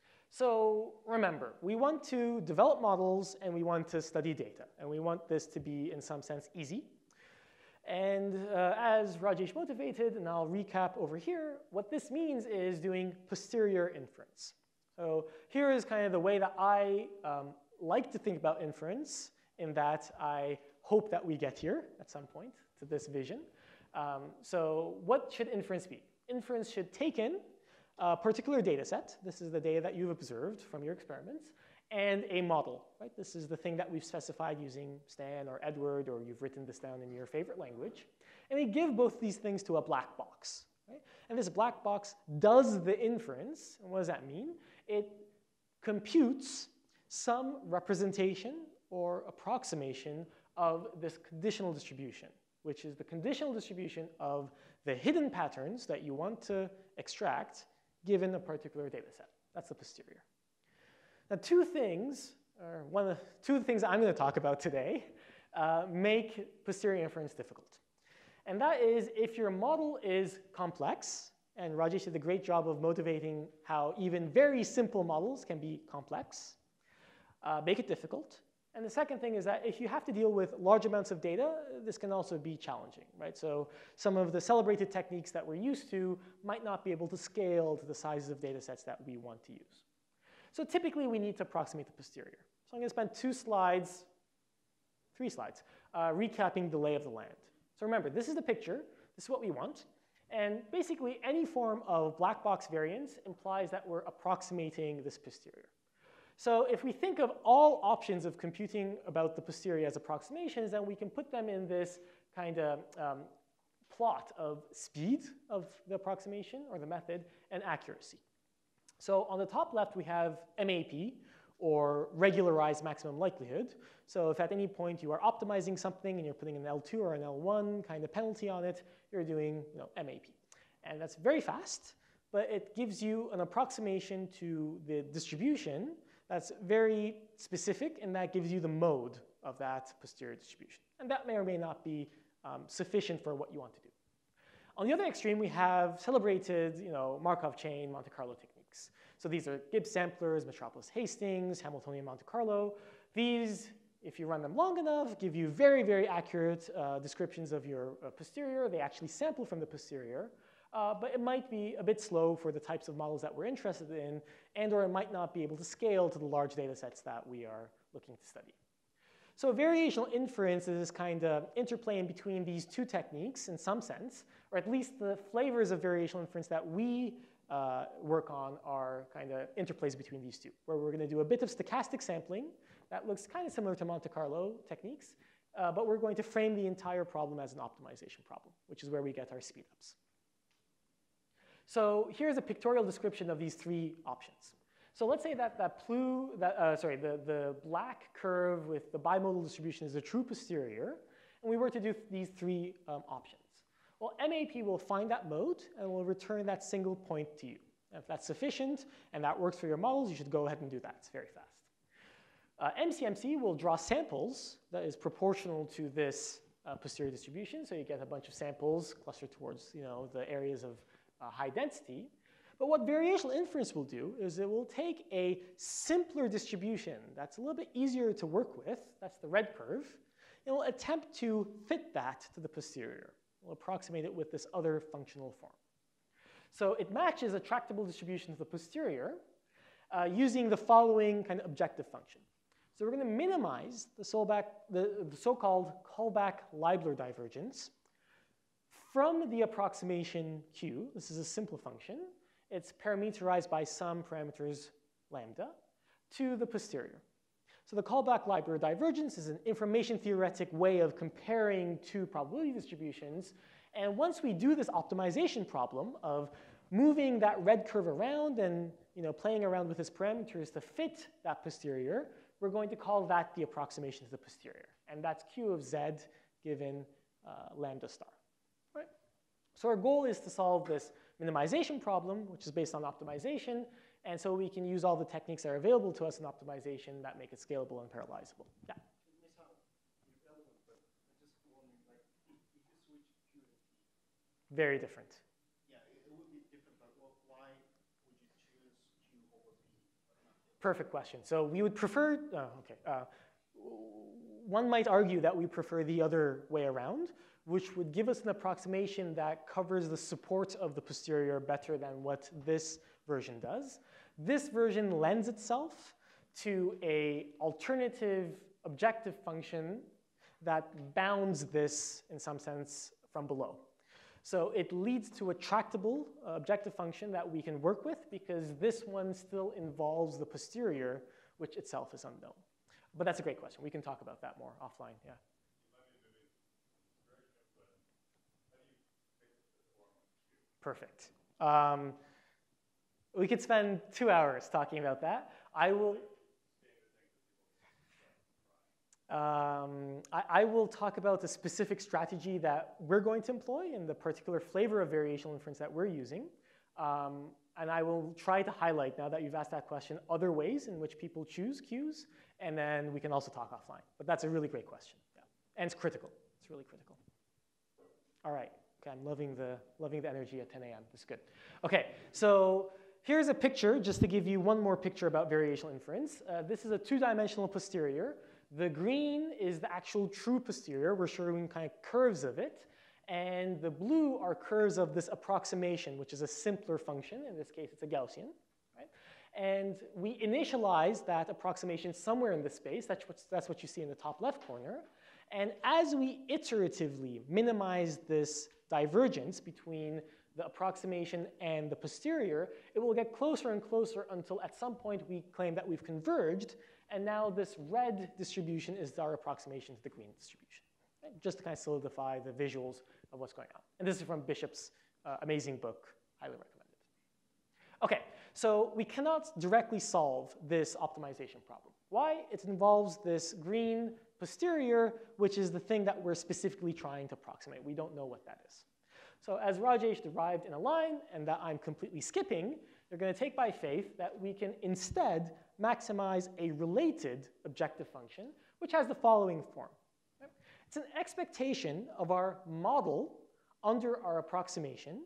So remember, we want to develop models and we want to study data. And we want this to be, in some sense, easy. And uh, as Rajesh motivated, and I'll recap over here, what this means is doing posterior inference. So here is kind of the way that I um, like to think about inference, in that I hope that we get here at some point to this vision. Um, so what should inference be? Inference should take in a particular data set. This is the data that you've observed from your experiments, and a model, right? This is the thing that we've specified using Stan or Edward, or you've written this down in your favorite language. And we give both these things to a black box, right? And this black box does the inference. And what does that mean? It computes some representation or approximation of this conditional distribution, which is the conditional distribution of the hidden patterns that you want to extract given a particular data set. That's the posterior. Now, two things, or one of the two things I'm going to talk about today, uh, make posterior inference difficult. And that is if your model is complex, and Rajesh did a great job of motivating how even very simple models can be complex, uh, make it difficult. And the second thing is that if you have to deal with large amounts of data, this can also be challenging, right? So some of the celebrated techniques that we're used to might not be able to scale to the sizes of data sets that we want to use. So typically, we need to approximate the posterior. So I'm going to spend two slides, three slides, uh, recapping the lay of the land. So remember, this is the picture. This is what we want. And basically, any form of black box variance implies that we're approximating this posterior. So if we think of all options of computing about the posterior as approximations, then we can put them in this kind of um, plot of speed of the approximation or the method and accuracy. So on the top left, we have M A P, or regularized maximum likelihood. So if at any point you are optimizing something and you're putting an L two or an L one kind of penalty on it, you're doing you know, M A P. And that's very fast, but it gives you an approximation to the distribution that's very specific, and that gives you the mode of that posterior distribution. And that may or may not be um, sufficient for what you want to do. On the other extreme, we have celebrated you know, Markov chain Monte Carlo techniques. So these are Gibbs samplers, Metropolis Hastings, Hamiltonian Monte Carlo. These, if you run them long enough, give you very, very accurate uh, descriptions of your uh, posterior. They actually sample from the posterior. Uh, but it might be a bit slow for the types of models that we're interested in, and or it might not be able to scale to the large data sets that we are looking to study. So variational inference is this kind of interplay in between these two techniques in some sense, or at least the flavors of variational inference that we uh, work on are kind of interplays between these two, where we're going to do a bit of stochastic sampling that looks kind of similar to Monte Carlo techniques, uh, but we're going to frame the entire problem as an optimization problem, which is where we get our speedups. So here's a pictorial description of these three options. So let's say that that blue, that, uh, sorry, the, the black curve with the bimodal distribution is the true posterior, and we were to do these three um, options. Well, M A P will find that mode and will return that single point to you. And if that's sufficient and that works for your models, you should go ahead and do that. It's very fast. Uh, M C M C will draw samples that is proportional to this uh, posterior distribution, so you get a bunch of samples clustered towards you know, the areas of Uh, high density. But what variational inference will do is it will take a simpler distribution that's a little bit easier to work with, that's the red curve, and we'll attempt to fit that to the posterior. We'll approximate it with this other functional form. So it matches a tractable distribution to the posterior uh, using the following kind of objective function. So we're going to minimize the, soulback, the, the so-called callback-Leibler divergence from the approximation Q. This is a simple function. It's parameterized by some parameters lambda to the posterior. So the callback-Leibler divergence is an information theoretic way of comparing two probability distributions. And once we do this optimization problem of moving that red curve around and you know, playing around with its parameters to fit that posterior, we're going to call that the approximation to the posterior. And that's Q of Z given uh, lambda star. Right? So our goal is to solve this minimization problem, which is based on optimization. And so we can use all the techniques that are available to us in optimization that make it scalable and parallelizable. Yeah? Very different. Yeah, it would be different, but why would you choose Q over P? Perfect question. So we would prefer, oh, okay. Uh, one might argue that we prefer the other way around, which would give us an approximation that covers the support of the posterior better than what this version does. This version lends itself to an alternative objective function that bounds this, in some sense, from below. So it leads to a tractable uh, objective function that we can work with because this one still involves the posterior, which itself is unknown. But that's a great question. We can talk about that more offline, yeah. Perfect. Um, we could spend two hours talking about that. I will, um, I, I will talk about the specific strategy that we're going to employ and the particular flavor of variational inference that we're using. Um, and I will try to highlight, now that you've asked that question, other ways in which people choose Qs. And then we can also talk offline. But that's a really great question. Yeah. And it's critical. It's really critical. All right. Okay, I'm loving the, loving the energy at ten A M This is good. Okay, so here's a picture, just to give you one more picture about variational inference. Uh, this is a two-dimensional posterior. The green is the actual true posterior. We're showing kind of curves of it. And the blue are curves of this approximation, which is a simpler function. In this case, it's a Gaussian. Right? And we initialize that approximation somewhere in the space. That's what, that's what you see in the top left corner. And as we iteratively minimize this divergence between the approximation and the posterior, it will get closer and closer until at some point we claim that we've converged. And now this red distribution is our approximation to the green distribution. Right? Just to kind of solidify the visuals of what's going on. And this is from Bishop's uh, amazing book, highly recommended. Okay, so we cannot directly solve this optimization problem. Why? It involves this green posterior, which is the thing that we're specifically trying to approximate. We don't know what that is. So as Rajesh derived in a line, and that I'm completely skipping, you're going to take by faith that we can instead maximize a related objective function, which has the following form. It's an expectation of our model under our approximation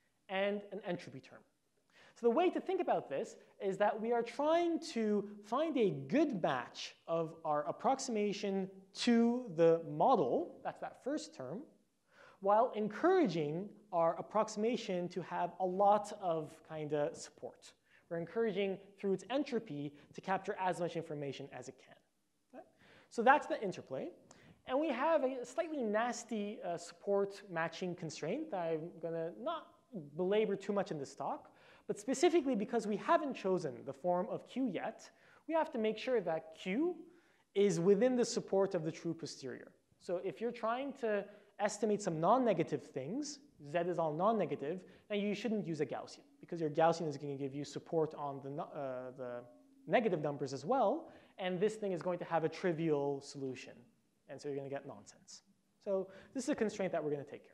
and an entropy term. So the way to think about this is that we are trying to find a good match of our approximation to the model, that's that first term, while encouraging our approximation to have a lot of kind of support. We're encouraging through its entropy to capture as much information as it can. Okay? So that's the interplay. And we have a slightly nasty uh, support matching constraint that I'm going to not belabor too much in this talk. But specifically because we haven't chosen the form of Q yet, we have to make sure that Q is within the support of the true posterior. So if you're trying to estimate some non-negative things, Z is all non-negative, then you shouldn't use a Gaussian, because your Gaussian is going to give you support on the, uh, the negative numbers as well, and this thing is going to have a trivial solution, and so you're going to get nonsense. So this is a constraint that we're going to take care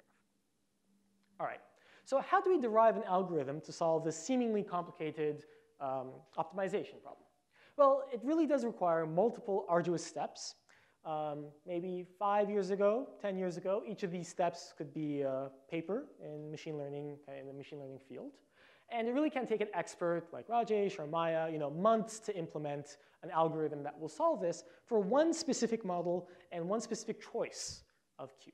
of. All right. So how do we derive an algorithm to solve this seemingly complicated um, optimization problem? Well, it really does require multiple arduous steps. Um, maybe five years ago, ten years ago, each of these steps could be a paper in machine learning, in the machine learning field. And it really can take an expert like Rajesh or Maya, you know, months to implement an algorithm that will solve this for one specific model and one specific choice of Q.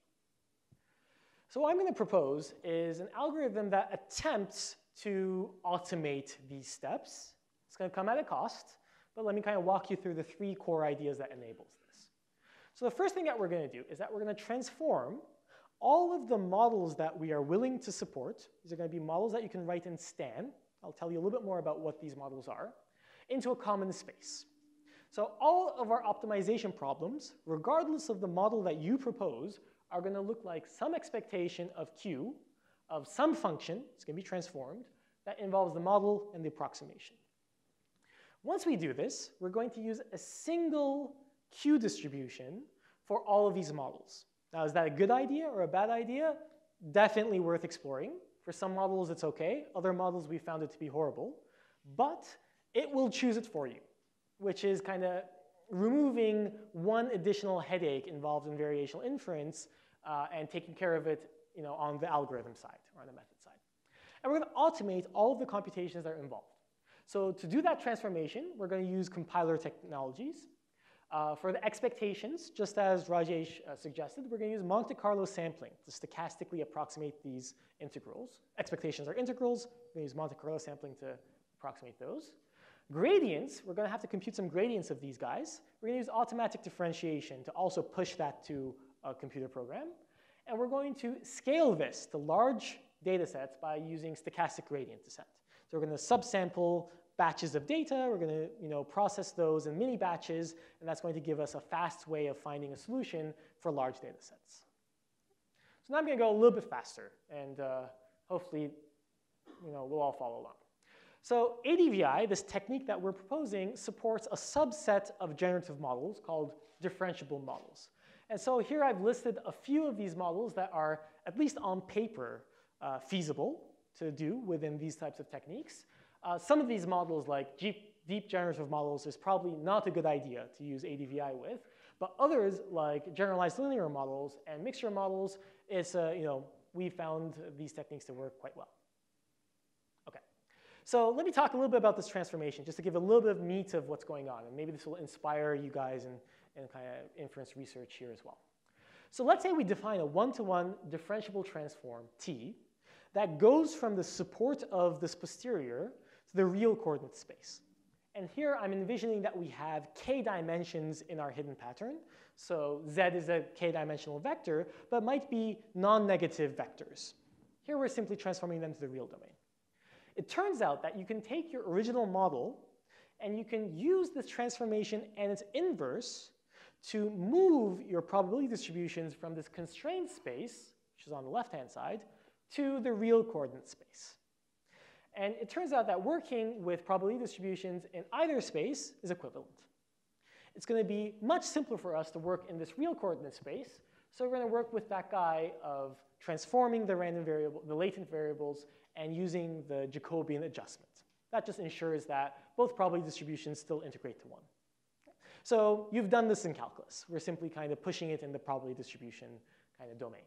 So what I'm going to propose is an algorithm that attempts to automate these steps. It's going to come at a cost, but let me kind of walk you through the three core ideas that enables this. So the first thing that we're going to do is that we're going to transform all of the models that we are willing to support. These are going to be models that you can write in Stan. I'll tell you a little bit more about what these models are, into a common space. So all of our optimization problems, regardless of the model that you propose, are going to look like some expectation of Q of some function, it's going to be transformed, that involves the model and the approximation. Once we do this, we're going to use a single Q distribution for all of these models. Now, is that a good idea or a bad idea? Definitely worth exploring. For some models, it's okay. Other models, we found it to be horrible. But it will choose it for you, which is kind of removing one additional headache involved in variational inference uh, and taking care of it, you know, on the algorithm side or on the method side. And we're going to automate all of the computations that are involved. So to do that transformation, we're going to use compiler technologies. Uh, for the expectations, just as Rajesh uh, suggested, we're going to use Monte Carlo sampling to stochastically approximate these integrals. Expectations are integrals. We're going to use Monte Carlo sampling to approximate those. Gradients, we're going to have to compute some gradients of these guys. We're going to use automatic differentiation to also push that to a computer program. And we're going to scale this to large data sets by using stochastic gradient descent. So we're going to subsample batches of data. We're going to, you know, process those in mini batches, and that's going to give us a fast way of finding a solution for large data sets. So now I'm going to go a little bit faster, and uh, hopefully, you know, we'll all follow along. So A D V I, this technique that we're proposing, supports a subset of generative models called differentiable models. And so here I've listed a few of these models that are, at least on paper, uh, feasible to do within these types of techniques. Uh, some of these models, like deep, deep generative models, is probably not a good idea to use A D V I with. But others, like generalized linear models and mixture models, is, uh, you know, we found these techniques to work quite well. OK. So let me talk a little bit about this transformation, just to give a little bit of meat of what's going on. And maybe this will inspire you guys in, in kind of inference research here as well. So let's say we define a one-to-one differentiable transform, T, that goes from the support of this posterior to the real coordinate space. And here I'm envisioning that we have k dimensions in our hidden pattern. So z is a k-dimensional vector, but might be non-negative vectors. Here we're simply transforming them to the real domain. It turns out that you can take your original model and you can use this transformation and its inverse to move your probability distributions from this constrained space, which is on the left-hand side, to the real coordinate space. And it turns out that working with probability distributions in either space is equivalent. It's going to be much simpler for us to work in this real coordinate space. So we're going to work with that guy of transforming the random variable, the latent variables, and using the Jacobian adjustment. That just ensures that both probability distributions still integrate to one. So you've done this in calculus. We're simply kind of pushing it in the probability distribution kind of domain.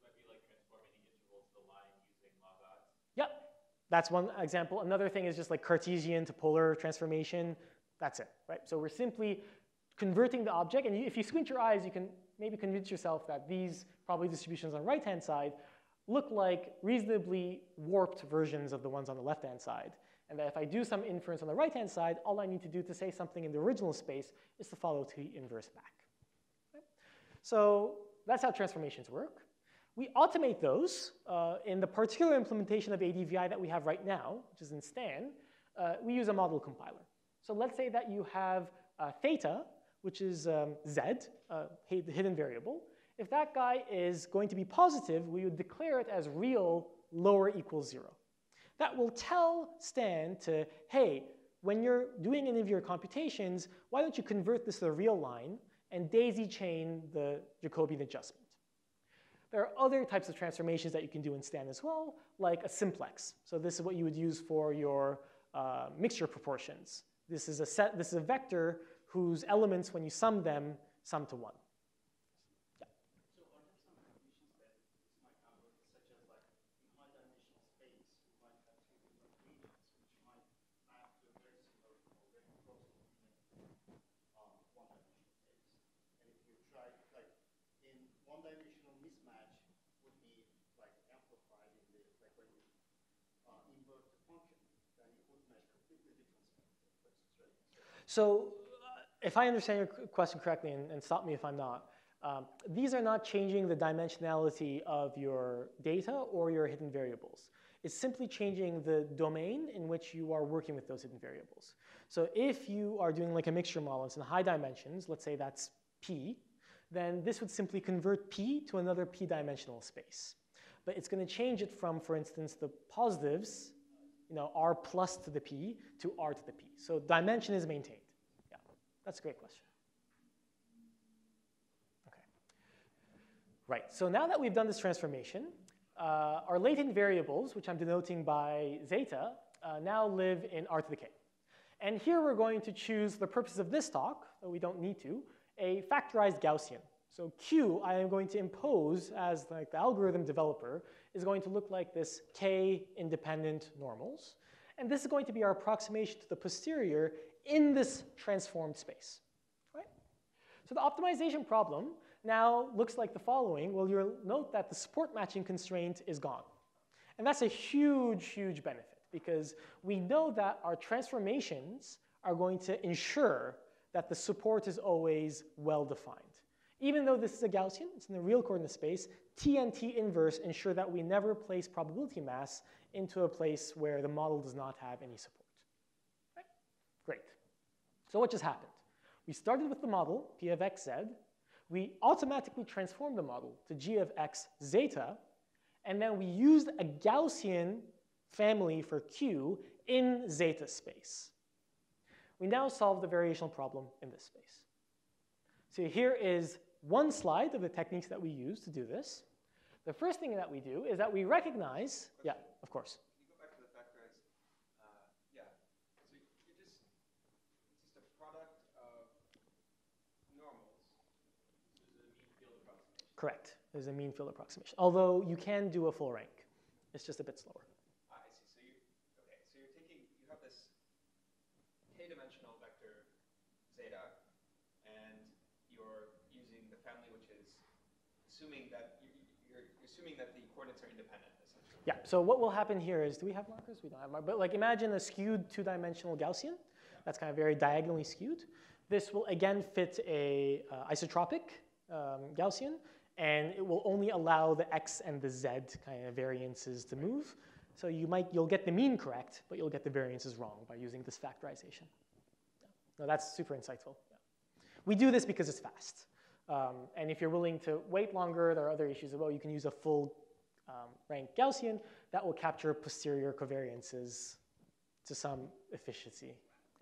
Yep, that's one example. Another thing is just like Cartesian to polar transformation. That's it, right? So we're simply converting the object. And if you squint your eyes, you can maybe convince yourself that these probability distributions on the right-hand side look like reasonably warped versions of the ones on the left-hand side. And that if I do some inference on the right-hand side, all I need to do to say something in the original space is to follow T inverse back. Okay? So that's how transformations work. We automate those uh, in the particular implementation of A D V I that we have right now, which is in Stan. Uh, we use a model compiler. So let's say that you have uh, theta, which is um, z, uh, the hidden variable. If that guy is going to be positive, we would declare it as real lower equals zero. That will tell Stan to, hey, when you're doing any of your computations, why don't you convert this to a real line and daisy chain the Jacobian adjustment. There are other types of transformations that you can do in Stan as well, like a simplex. So this is what you would use for your uh, mixture proportions. This is a set. This is a vector whose elements, when you sum them, sum to one. Yeah. So are there some conditions that this might not work, such as like in one-dimensional space, we might have two different So uh, if I understand your question correctly, and, and stop me if I'm not, um, these are not changing the dimensionality of your data or your hidden variables. It's simply changing the domain in which you are working with those hidden variables. So if you are doing like a mixture model, it's in high dimensions, let's say that's P, then this would simply convert P to another P-dimensional space. But it's going to change it from, for instance, the positives, you know, R plus to the P to R to the P. So dimension is maintained. Yeah, that's a great question. Okay. Right, so now that we've done this transformation, uh, our latent variables, which I'm denoting by zeta, uh, now live in R to the K. And here we're going to choose, for the purpose of this talk, though we don't need to, a factorized Gaussian. So Q, I am going to impose as like the algorithm developer, is going to look like this K independent normals. And this is going to be our approximation to the posterior in this transformed space. Right? So the optimization problem now looks like the following. Well, you'll note that the support matching constraint is gone. And that's a huge, huge benefit, because we know that our transformations are going to ensure that the support is always well-defined. Even though this is a Gaussian, it's in the real coordinate space, T and T inverse ensure that we never place probability mass into a place where the model does not have any support. Right? Great. So what just happened? We started with the model, P of x, z. We automatically transformed the model to G of x, zeta. And then we used a Gaussian family for Q in zeta space. We now solve the variational problem in this space. So here is one slide of the techniques that we use to do this. The first thing that we do is that we recognize, yeah, of course. Can you go back to the factorized? Uh, yeah. So you just, it's just a product of normals. So this is a mean field approximation. Correct. There's a mean field approximation. Although you can do a full rank. It's just a bit slower. Ah, I see. So you, okay. So you're taking, you have this k-dimensional vector zeta, and you're using the family which is assuming that you, you're, you're assuming that the coordinates are independent, essentially. Yeah, so what will happen here is, do we have markers? We don't have markers. But like imagine a skewed two-dimensional Gaussian. That's kind of very diagonally skewed. This will again fit a uh, isotropic um, Gaussian, and it will only allow the x and the z kind of variances to move. So you might, you'll get the mean correct, but you'll get the variances wrong by using this factorization. Yeah. No, that's super insightful. Yeah. We do this because it's fast. Um, and if you're willing to wait longer, there are other issues as well. You can use a full um, rank Gaussian that will capture posterior covariances to some efficiency. Yeah.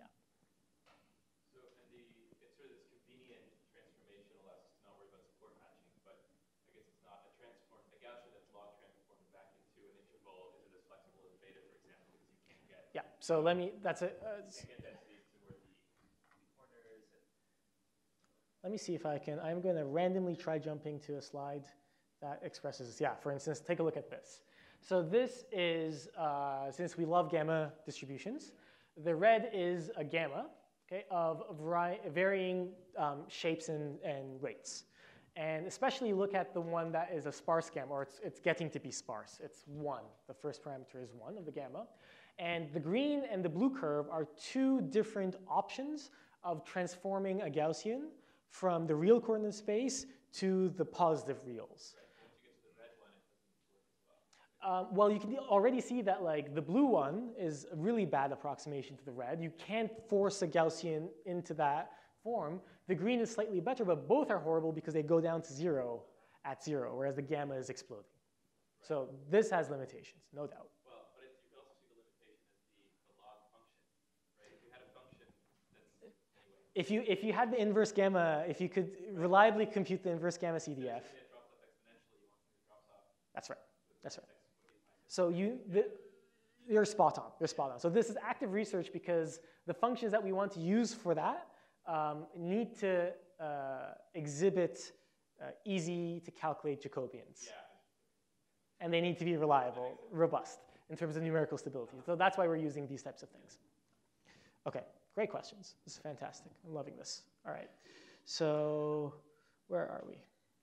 So, and the, it's sort of this convenient transformational less not worried about support matching, but I guess it's not a transform, a Gaussian that's log transformed back into an interval. Is it as flexible as beta, for example, because you can't get. Yeah. So let me. That's a. Uh, Let me see if I can, I'm going to randomly try jumping to a slide that expresses this. Yeah, for instance, take a look at this. So this is, uh, since we love gamma distributions, the red is a gamma, okay, of vari varying um, shapes and, and weights. And especially look at the one that is a sparse gamma, or it's, it's getting to be sparse. It's one. The first parameter is one of the gamma. And the green and the blue curve are two different options of transforming a Gaussian from the real coordinate space to the positive reals. Um, well, you can already see that like the blue one is a really bad approximation to the red. You can't force a Gaussian into that form. The green is slightly better, but both are horrible because they go down to zero at zero, whereas the gamma is exploding. Right. So this has limitations, no doubt. Well, but it's, you can also see the limitation as the, the log function, right? If you had a function that's, anyway. If you, if you had the inverse gamma, if you could reliably compute the inverse gamma C D F. It drops off exponentially once it drops off. That's right, that's right. So you, the, you're spot on, you're spot on. So this is active research because the functions that we want to use for that um, need to uh, exhibit uh, easy to calculate Jacobians. Yeah. And they need to be reliable, robust in terms of numerical stability. So that's why we're using these types of things. Okay, great questions. This is fantastic. I'm loving this. All right, so where are we?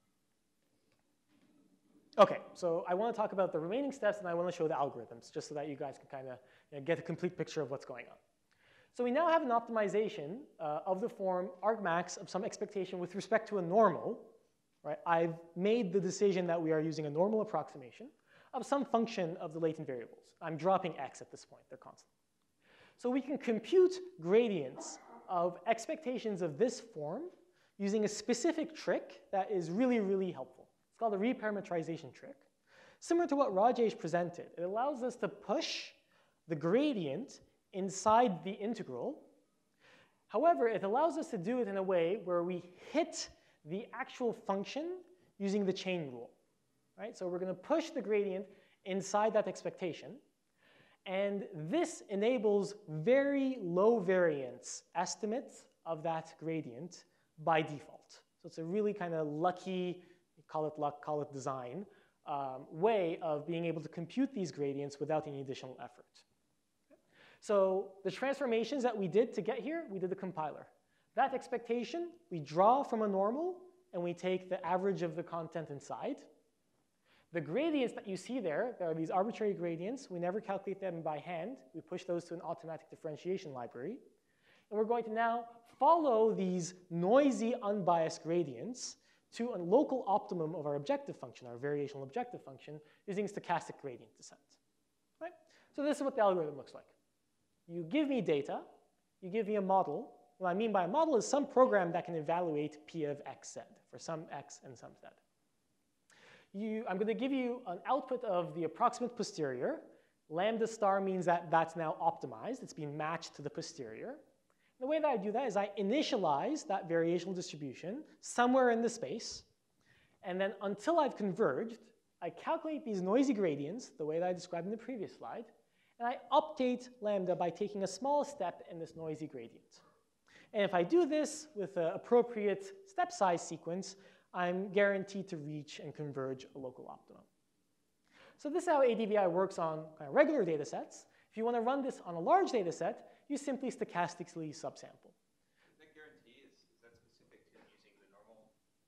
Okay, so I want to talk about the remaining steps and I want to show the algorithms just so that you guys can kind of you know, get a complete picture of what's going on. So we now have an optimization uh, of the form argmax of some expectation with respect to a normal. Right? I've made the decision that we are using a normal approximation of some function of the latent variables. I'm dropping x at this point, they're constant. So we can compute gradients of expectations of this form using a specific trick that is really, really helpful. It's called a reparametrization trick. Similar to what Rajesh presented, it allows us to push the gradient inside the integral. However, it allows us to do it in a way where we hit the actual function using the chain rule. Right? So we're going to push the gradient inside that expectation. And this enables very low variance estimates of that gradient by default. So it's a really kind of lucky, call it luck, call it design, um, way of being able to compute these gradients without any additional effort. So the transformations that we did to get here, we did the compiler. That expectation, we draw from a normal, and we take the average of the content inside. The gradients that you see there, there are these arbitrary gradients. We never calculate them by hand. We push those to an automatic differentiation library. And we're going to now follow these noisy, unbiased gradients to a local optimum of our objective function, our variational objective function, using stochastic gradient descent. Right? So this is what the algorithm looks like. You give me data. You give me a model. What I mean by a model is some program that can evaluate P of x z for some x and some z. You, I'm going to give you an output of the approximate posterior. Lambda star means that that's now optimized. It's been matched to the posterior. The way that I do that is I initialize that variational distribution somewhere in the space. And then until I've converged, I calculate these noisy gradients the way that I described in the previous slide. And I update lambda by taking a small step in this noisy gradient. And if I do this with an appropriate step size sequence, I'm guaranteed to reach and converge a local optimum. So this is how A D V I works on kind of regular data sets. If you want to run this on a large data set, you simply stochastically subsample. The guarantee, is, is that specific to using the normal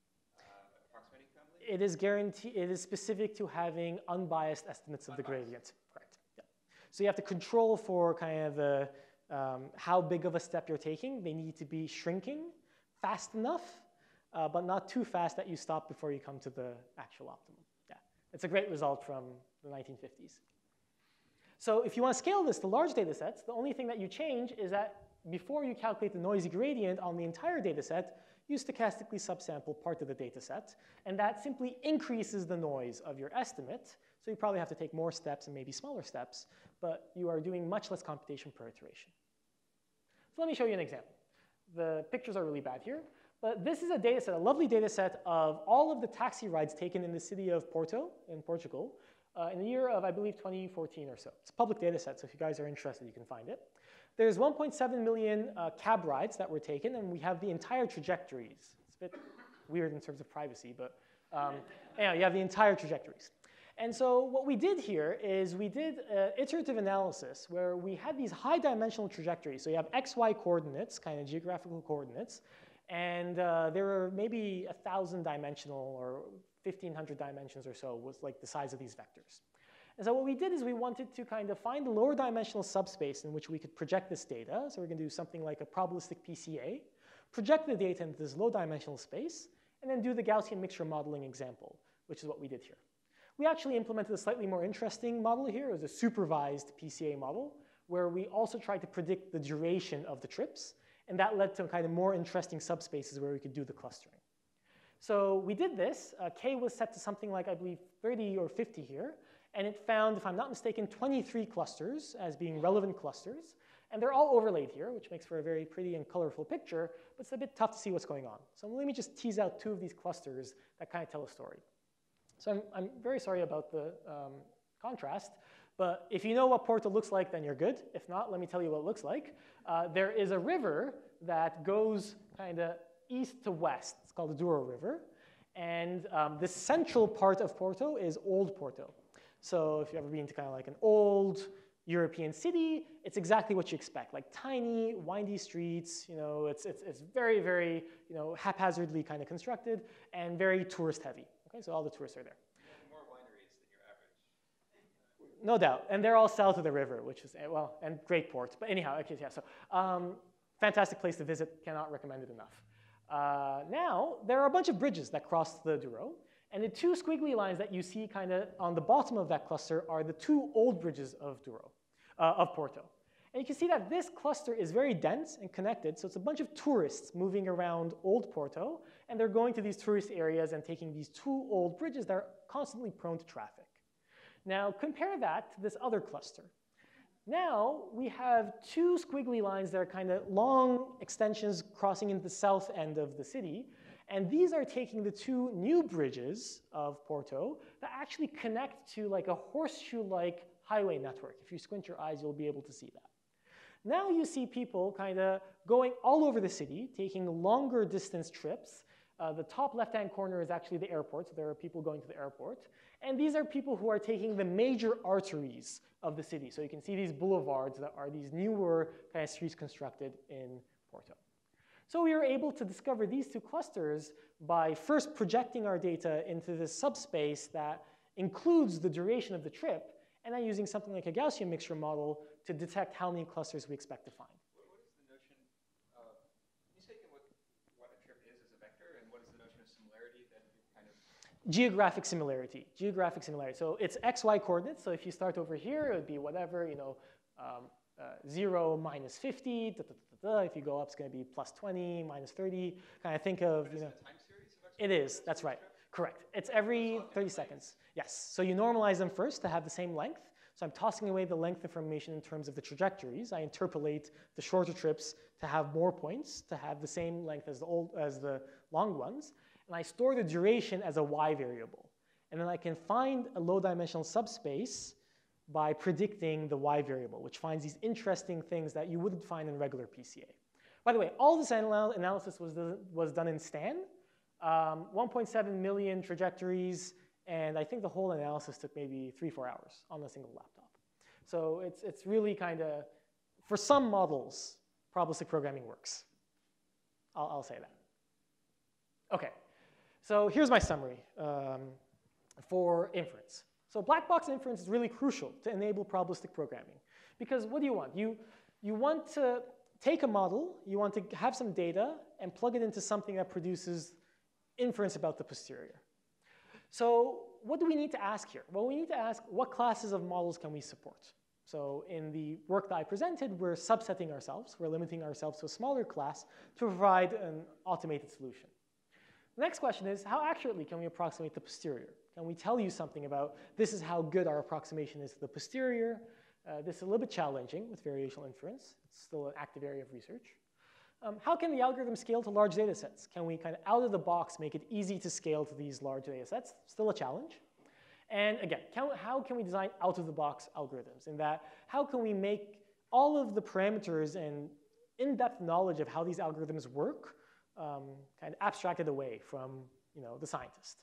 uh, approximating family? It is guarantee. It is specific to having unbiased estimates of Unbiased. the gradient. Correct. Yeah. So you have to control for kind of the um, how big of a step you're taking. They need to be shrinking fast enough, uh, but not too fast that you stop before you come to the actual optimum. Yeah, it's a great result from the nineteen fifties. So if you want to scale this to large data sets, the only thing that you change is that before you calculate the noisy gradient on the entire data set, you stochastically subsample part of the data set. And that simply increases the noise of your estimate. So you probably have to take more steps and maybe smaller steps, but you are doing much less computation per iteration. So let me show you an example. The pictures are really bad here, but this is a data set, a lovely data set of all of the taxi rides taken in the city of Porto in Portugal. Uh, in the year of, I believe, twenty fourteen or so. It's a public data set, so if you guys are interested, you can find it. There's one point seven million uh, cab rides that were taken, and we have the entire trajectories. It's a bit weird in terms of privacy, but um, yeah, you have the entire trajectories. And so what we did here is we did an iterative analysis where we had these high dimensional trajectories. So you have x, y coordinates, kind of geographical coordinates, and uh, there are maybe a thousand dimensional or fifteen hundred dimensions or so was like the size of these vectors. And so what we did is we wanted to kind of find a lower dimensional subspace in which we could project this data. So we're going to do something like a probabilistic P C A, project the data into this low dimensional space, and then do the Gaussian mixture modeling example, which is what we did here. We actually implemented a slightly more interesting model here. It was a supervised P C A model, where we also tried to predict the duration of the trips. And that led to kind of more interesting subspaces where we could do the clustering. So we did this. Uh, K was set to something like, I believe, thirty or fifty here. And it found, if I'm not mistaken, twenty-three clusters as being relevant clusters. And they're all overlaid here, which makes for a very pretty and colorful picture. But it's a bit tough to see what's going on. So let me just tease out two of these clusters that kind of tell a story. So I'm, I'm very sorry about the um, contrast. But if you know what Porto looks like, then you're good. If not, let me tell you what it looks like. Uh, there is a river that goes kind of east to west. It's called the Douro River. And um, the central part of Porto is Old Porto. So if you've ever been to kind of like an old European city, it's exactly what you expect. Like tiny, windy streets. You know, it's, it's, it's very, very you know, haphazardly kind of constructed and very tourist heavy. Okay, so all the tourists are there. no doubt. And they're all south of the river, which is, well, and great ports. But anyhow, okay, yeah, so um, fantastic place to visit. Cannot recommend it enough. Uh, now, there are a bunch of bridges that cross the Douro. And the two squiggly lines that you see kind of on the bottom of that cluster are the two old bridges of Douro, uh, of Porto. And you can see that this cluster is very dense and connected. So it's a bunch of tourists moving around old Porto. And they're going to these tourist areas and taking these two old bridges that are constantly prone to traffic. Now, compare that to this other cluster. Now, we have two squiggly lines that are kind of long extensions crossing into the south end of the city. And these are taking the two new bridges of Porto that actually connect to like a horseshoe-like highway network. If you squint your eyes, you'll be able to see that. Now you see people kind of going all over the city, taking longer distance trips. Uh, the top left-hand corner is actually the airport, so there are people going to the airport. And these are people who are taking the major arteries of the city. So you can see these boulevards that are these newer kind of streets constructed in Porto. So we were able to discover these two clusters by first projecting our data into this subspace that includes the duration of the trip, and then using something like a Gaussian mixture model to detect how many clusters we expect to find. What, what is the notion of, can you say again what, what a trip is as a vector, and what is the notion of similarity that you kind of? Geographic similarity, geographic similarity. So it's x, y coordinates. So if you start over here, it would be whatever, you know, um, uh, zero minus fifty, da, da, da, da, da. If you go up, it's going to be plus twenty, minus thirty. Kind of think of, But you is know. it a time series of It is, that's right. Correct. It's every thirty seconds. Yes. So you normalize them first to have the same length. So I'm tossing away the length information in terms of the trajectories. I interpolate the shorter trips to have more points, to have the same length as the, old, as the long ones. And I store the duration as a y variable. And then I can find a low-dimensional subspace by predicting the y variable, which finds these interesting things that you wouldn't find in regular P C A. By the way, all this anal analysis was, the, was done in Stan. Um, one point seven million trajectories, and I think the whole analysis took maybe three, four hours on a single laptop. So it's, it's really kind of, for some models, probabilistic programming works. I'll, I'll say that. OK, so here's my summary um, for inference. So black box inference is really crucial to enable probabilistic programming. Because what do you want? You, you want to take a model, you want to have some data, and plug it into something that produces inference about the posterior. So what do we need to ask here? Well, we need to ask what classes of models can we support? So in the work that I presented, we're subsetting ourselves. We're limiting ourselves to a smaller class to provide an automated solution. The next question is, how accurately can we approximate the posterior? Can we tell you something about this is how good our approximation is to the posterior? Uh, this is a little bit challenging with variational inference. It's still an active area of research. Um, how can the algorithm scale to large data sets? Can we kind of out of the box make it easy to scale to these large data sets? Still a challenge. And again, can, how can we design out of the box algorithms? In that, how can we make all of the parameters and in-depth knowledge of how these algorithms work um, kind of abstracted away from, you know, the scientist?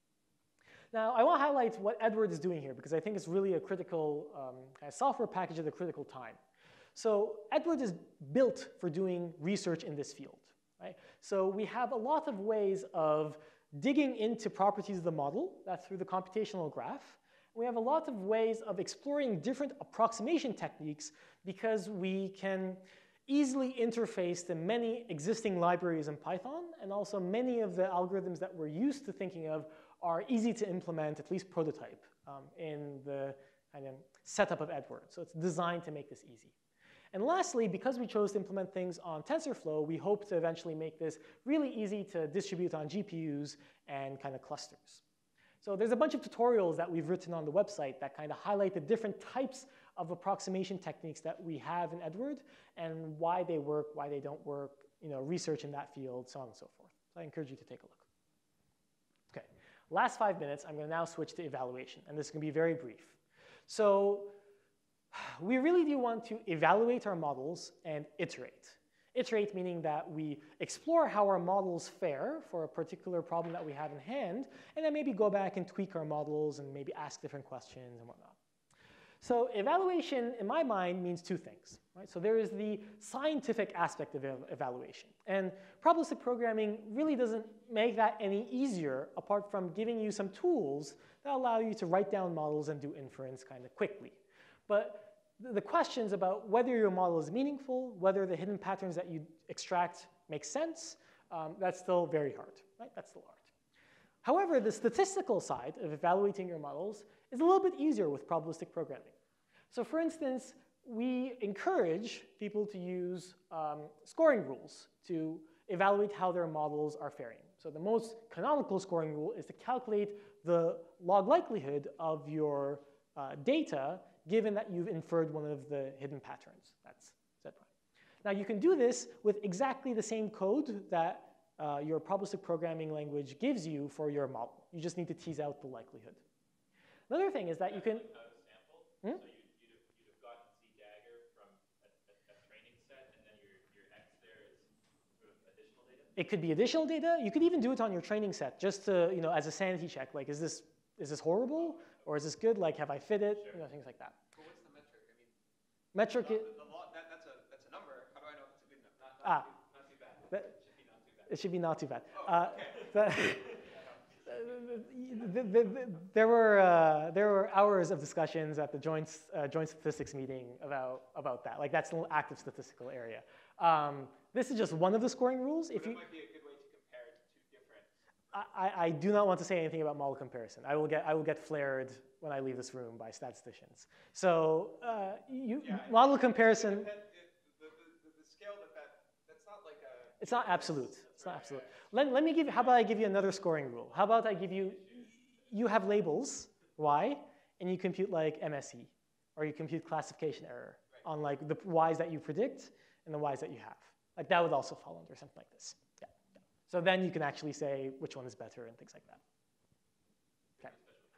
Now, I want to highlight what Edward is doing here because I think it's really a critical um, kind of software package at a critical time. So Edward is built for doing research in this field, right? So we have a lot of ways of digging into properties of the model. That's through the computational graph. We have a lot of ways of exploring different approximation techniques because we can easily interface to many existing libraries in Python, and also many of the algorithms that we're used to thinking of are easy to implement, at least prototype, um, in the kind of setup of Edward. So it's designed to make this easy. And lastly, because we chose to implement things on TensorFlow, we hope to eventually make this really easy to distribute on G P Us and kind of clusters. So there's a bunch of tutorials that we've written on the website that kind of highlight the different types of approximation techniques that we have in Edward and why they work, why they don't work, you know, research in that field, so on and so forth. So I encourage you to take a look. OK, last five minutes, I'm going to now switch to evaluation. And this is going to be very brief. So we really do want to evaluate our models and iterate. Iterate meaning that we explore how our models fare for a particular problem that we have in hand, and then maybe go back and tweak our models and maybe ask different questions and whatnot. So evaluation, in my mind, means two things. Right? So there is the scientific aspect of ev evaluation. And probabilistic programming really doesn't make that any easier apart from giving you some tools that allow you to write down models and do inference kind of quickly. But the questions about whether your model is meaningful, whether the hidden patterns that you extract make sense, um, that's still very hard, right? That's still hard. However, the statistical side of evaluating your models is a little bit easier with probabilistic programming. So for instance, we encourage people to use um, scoring rules to evaluate how their models are faring. So the most canonical scoring rule is to calculate the log likelihood of your uh, data given that you've inferred one of the hidden patterns. That's Z prime. Now you can do this with exactly the same code that uh, your probabilistic programming language gives you for your model. You just need to tease out the likelihood. Another thing is that you can... Without a sample, Hmm? so you'd, you'd, have, you'd have gotten Z dagger from a, a, a training set, and then your, your X there is sort of additional data? It could be additional data. You could even do it on your training set just to, you know, as a sanity check. Like, is this, is this horrible? Or is this good? Like, have I fit it? Sure. You know, things like that. But what's the metric? I mean, Metric, the, it, the, the law, that, that's, a, that's a number. How do I know if it's a good enough? Not, Ah. not, too, not too bad. That- It should be not too bad. it should be not too bad. Oh, Uh, okay. the- the- the- the- there were uh, there were hours of discussions at the joint uh, joint statistics meeting about about that. Like that's an active statistical area. Um, this is just one of the scoring rules. But If you, it might be a good way to compare it to two different. I, I do not want to say anything about model comparison. I will get I will get flared when I leave this room by statisticians. So uh, you, Yeah, model it- comparison. It depend, it, the, the, the scale that, that that's not like a. It's not absolute. It's not Right, absolute. yeah. Let, let me give you, how about I give you another scoring rule? How about I give you, you have labels, Y, and you compute like M S E, or you compute classification error Right. on like the Ys that you predict and the Ys that you have. Like that would also fall under something like this. Yeah. yeah. So then you can actually say which one is better and things like that. Okay.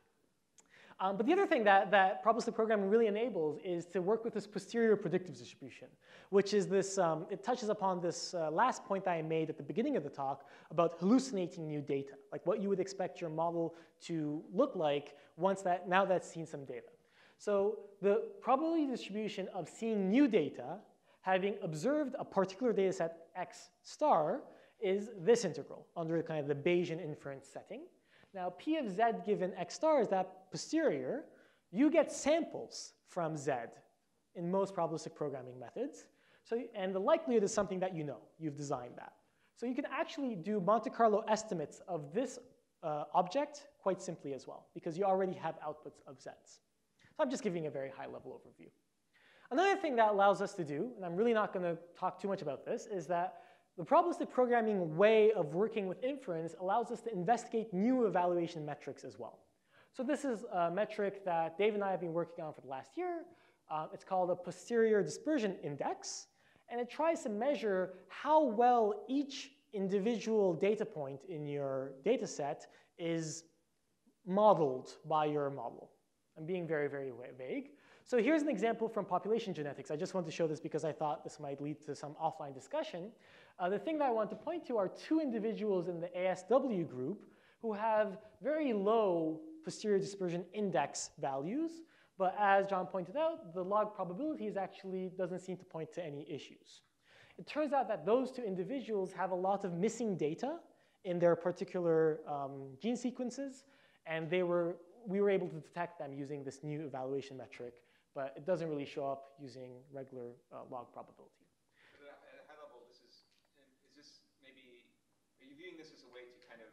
Um, but the other thing that, that probabilistic programming really enables is to work with this posterior predictive distribution, which is this, um, it touches upon this uh, last point that I made at the beginning of the talk about hallucinating new data, like what you would expect your model to look like once that, now that it's seen some data. So the probability distribution of seeing new data, having observed a particular data set X star, is this integral under kind of the Bayesian inference setting. Now, P of Z given X star is that posterior. You get samples from Z in most probabilistic programming methods. So, and the likelihood is something that you know. You've designed that. So you can actually do Monte Carlo estimates of this uh, object quite simply as well, because you already have outputs of Zs. So I'm just giving a very high-level overview. Another thing that allows us to do, and I'm really not going to talk too much about this, is that the probabilistic programming way of working with inference allows us to investigate new evaluation metrics as well. So this is a metric that Dave and I have been working on for the last year. Uh, it's called a posterior dispersion index, and it tries to measure how well each individual data point in your data set is modeled by your model. I'm being very, very vague. So here's an example from population genetics. I just wanted to show this because I thought this might lead to some offline discussion. Uh, the thing that I want to point to are two individuals in the A S W group who have very low posterior dispersion index values. But as John pointed out, the log probability is actually doesn't seem to point to any issues. It turns out that those two individuals have a lot of missing data in their particular um, gene sequences, and they were, we were able to detect them using this new evaluation metric, but it doesn't really show up using regular uh, log probability. But at a high level, this is, is this maybe, are you viewing this as a way to kind of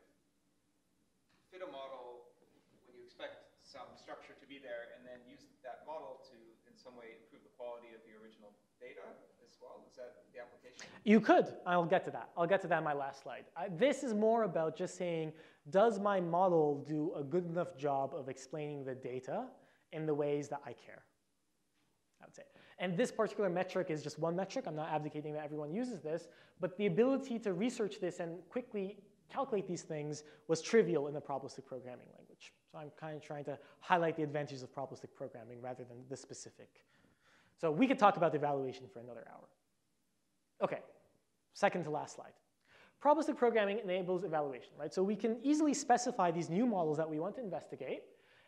fit a model when you expect some structure to be there and then use that model to in some way improve the quality of the original data as well? Is that the application? You could. I'll get to that. I'll get to that in my last slide. I, this is more about just saying, does my model do a good enough job of explaining the data in the ways that I care? I would say. And this particular metric is just one metric. I'm not advocating that everyone uses this, but the ability to research this and quickly calculate these things was trivial in the probabilistic programming language. So I'm kind of trying to highlight the advantages of probabilistic programming rather than the specific. So we could talk about evaluation for another hour. Okay, second to last slide. Probabilistic programming enables evaluation, right? So we can easily specify these new models that we want to investigate,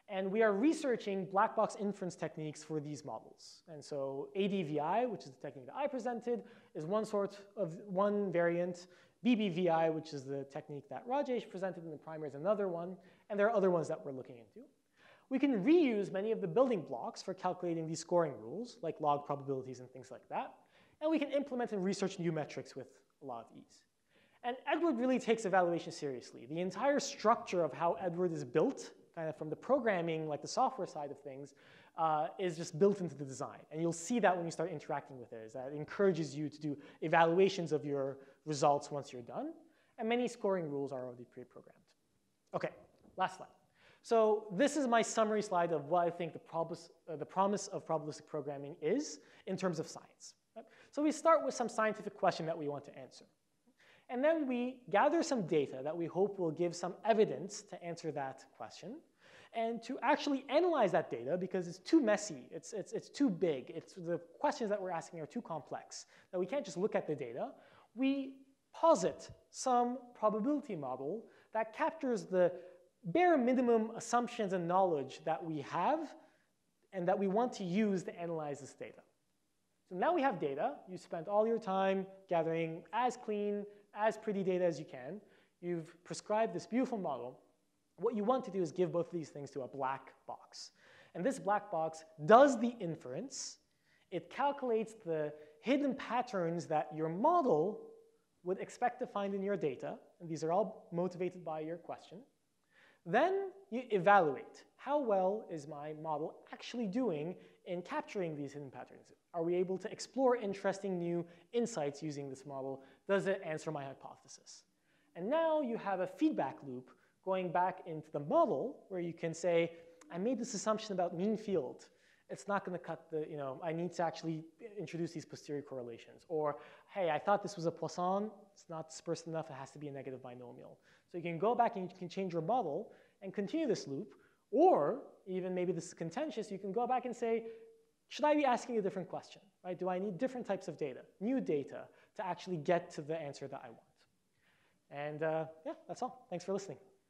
And we are researching black box inference techniques for these models. And so A D V I, which is the technique that I presented, is one sort of one variant. B B V I, which is the technique that Rajesh presented in the primer, is another one. And there are other ones that we're looking into. We can reuse many of the building blocks for calculating these scoring rules, like log probabilities and things like that. And we can implement and research new metrics with a lot of ease. And Edward really takes evaluation seriously. The entire structure of how Edward is built, kind of from the programming, like the software side of things, uh, is just built into the design. And you'll see that when you start interacting with it, is that it encourages you to do evaluations of your results once you're done. And many scoring rules are already pre-programmed. OK, last slide. So this is my summary slide of what I think the, probis, uh, the promise of probabilistic programming is in terms of science. Right? So we start with some scientific question that we want to answer. And then we gather some data that we hope will give some evidence to answer that question. And to actually analyze that data, because it's too messy, it's, it's, it's too big, it's, the questions that we're asking are too complex, that we can't just look at the data, we posit some probability model that captures the bare minimum assumptions and knowledge that we have and that we want to use to analyze this data. So now we have data. You spent all your time gathering as clean, as pretty data as you can. You've prescribed this beautiful model. What you want to do is give both of these things to a black box. And this black box does the inference. It calculates the hidden patterns that your model would expect to find in your data. And these are all motivated by your question. Then you evaluate. How well is my model actually doing in capturing these hidden patterns? Are we able to explore interesting new insights using this model? Does it answer my hypothesis? And now you have a feedback loop going back into the model where you can say, I made this assumption about mean field. It's not going to cut the, you know, I need to actually introduce these posterior correlations. Or, hey, I thought this was a Poisson. It's not dispersed enough. It has to be a negative binomial. So you can go back and you can change your model and continue this loop. Or even maybe this is contentious, you can go back and say, should I be asking a different question? Right? Do I need different types of data, new data, to actually get to the answer that I want? And uh, yeah, that's all. Thanks for listening.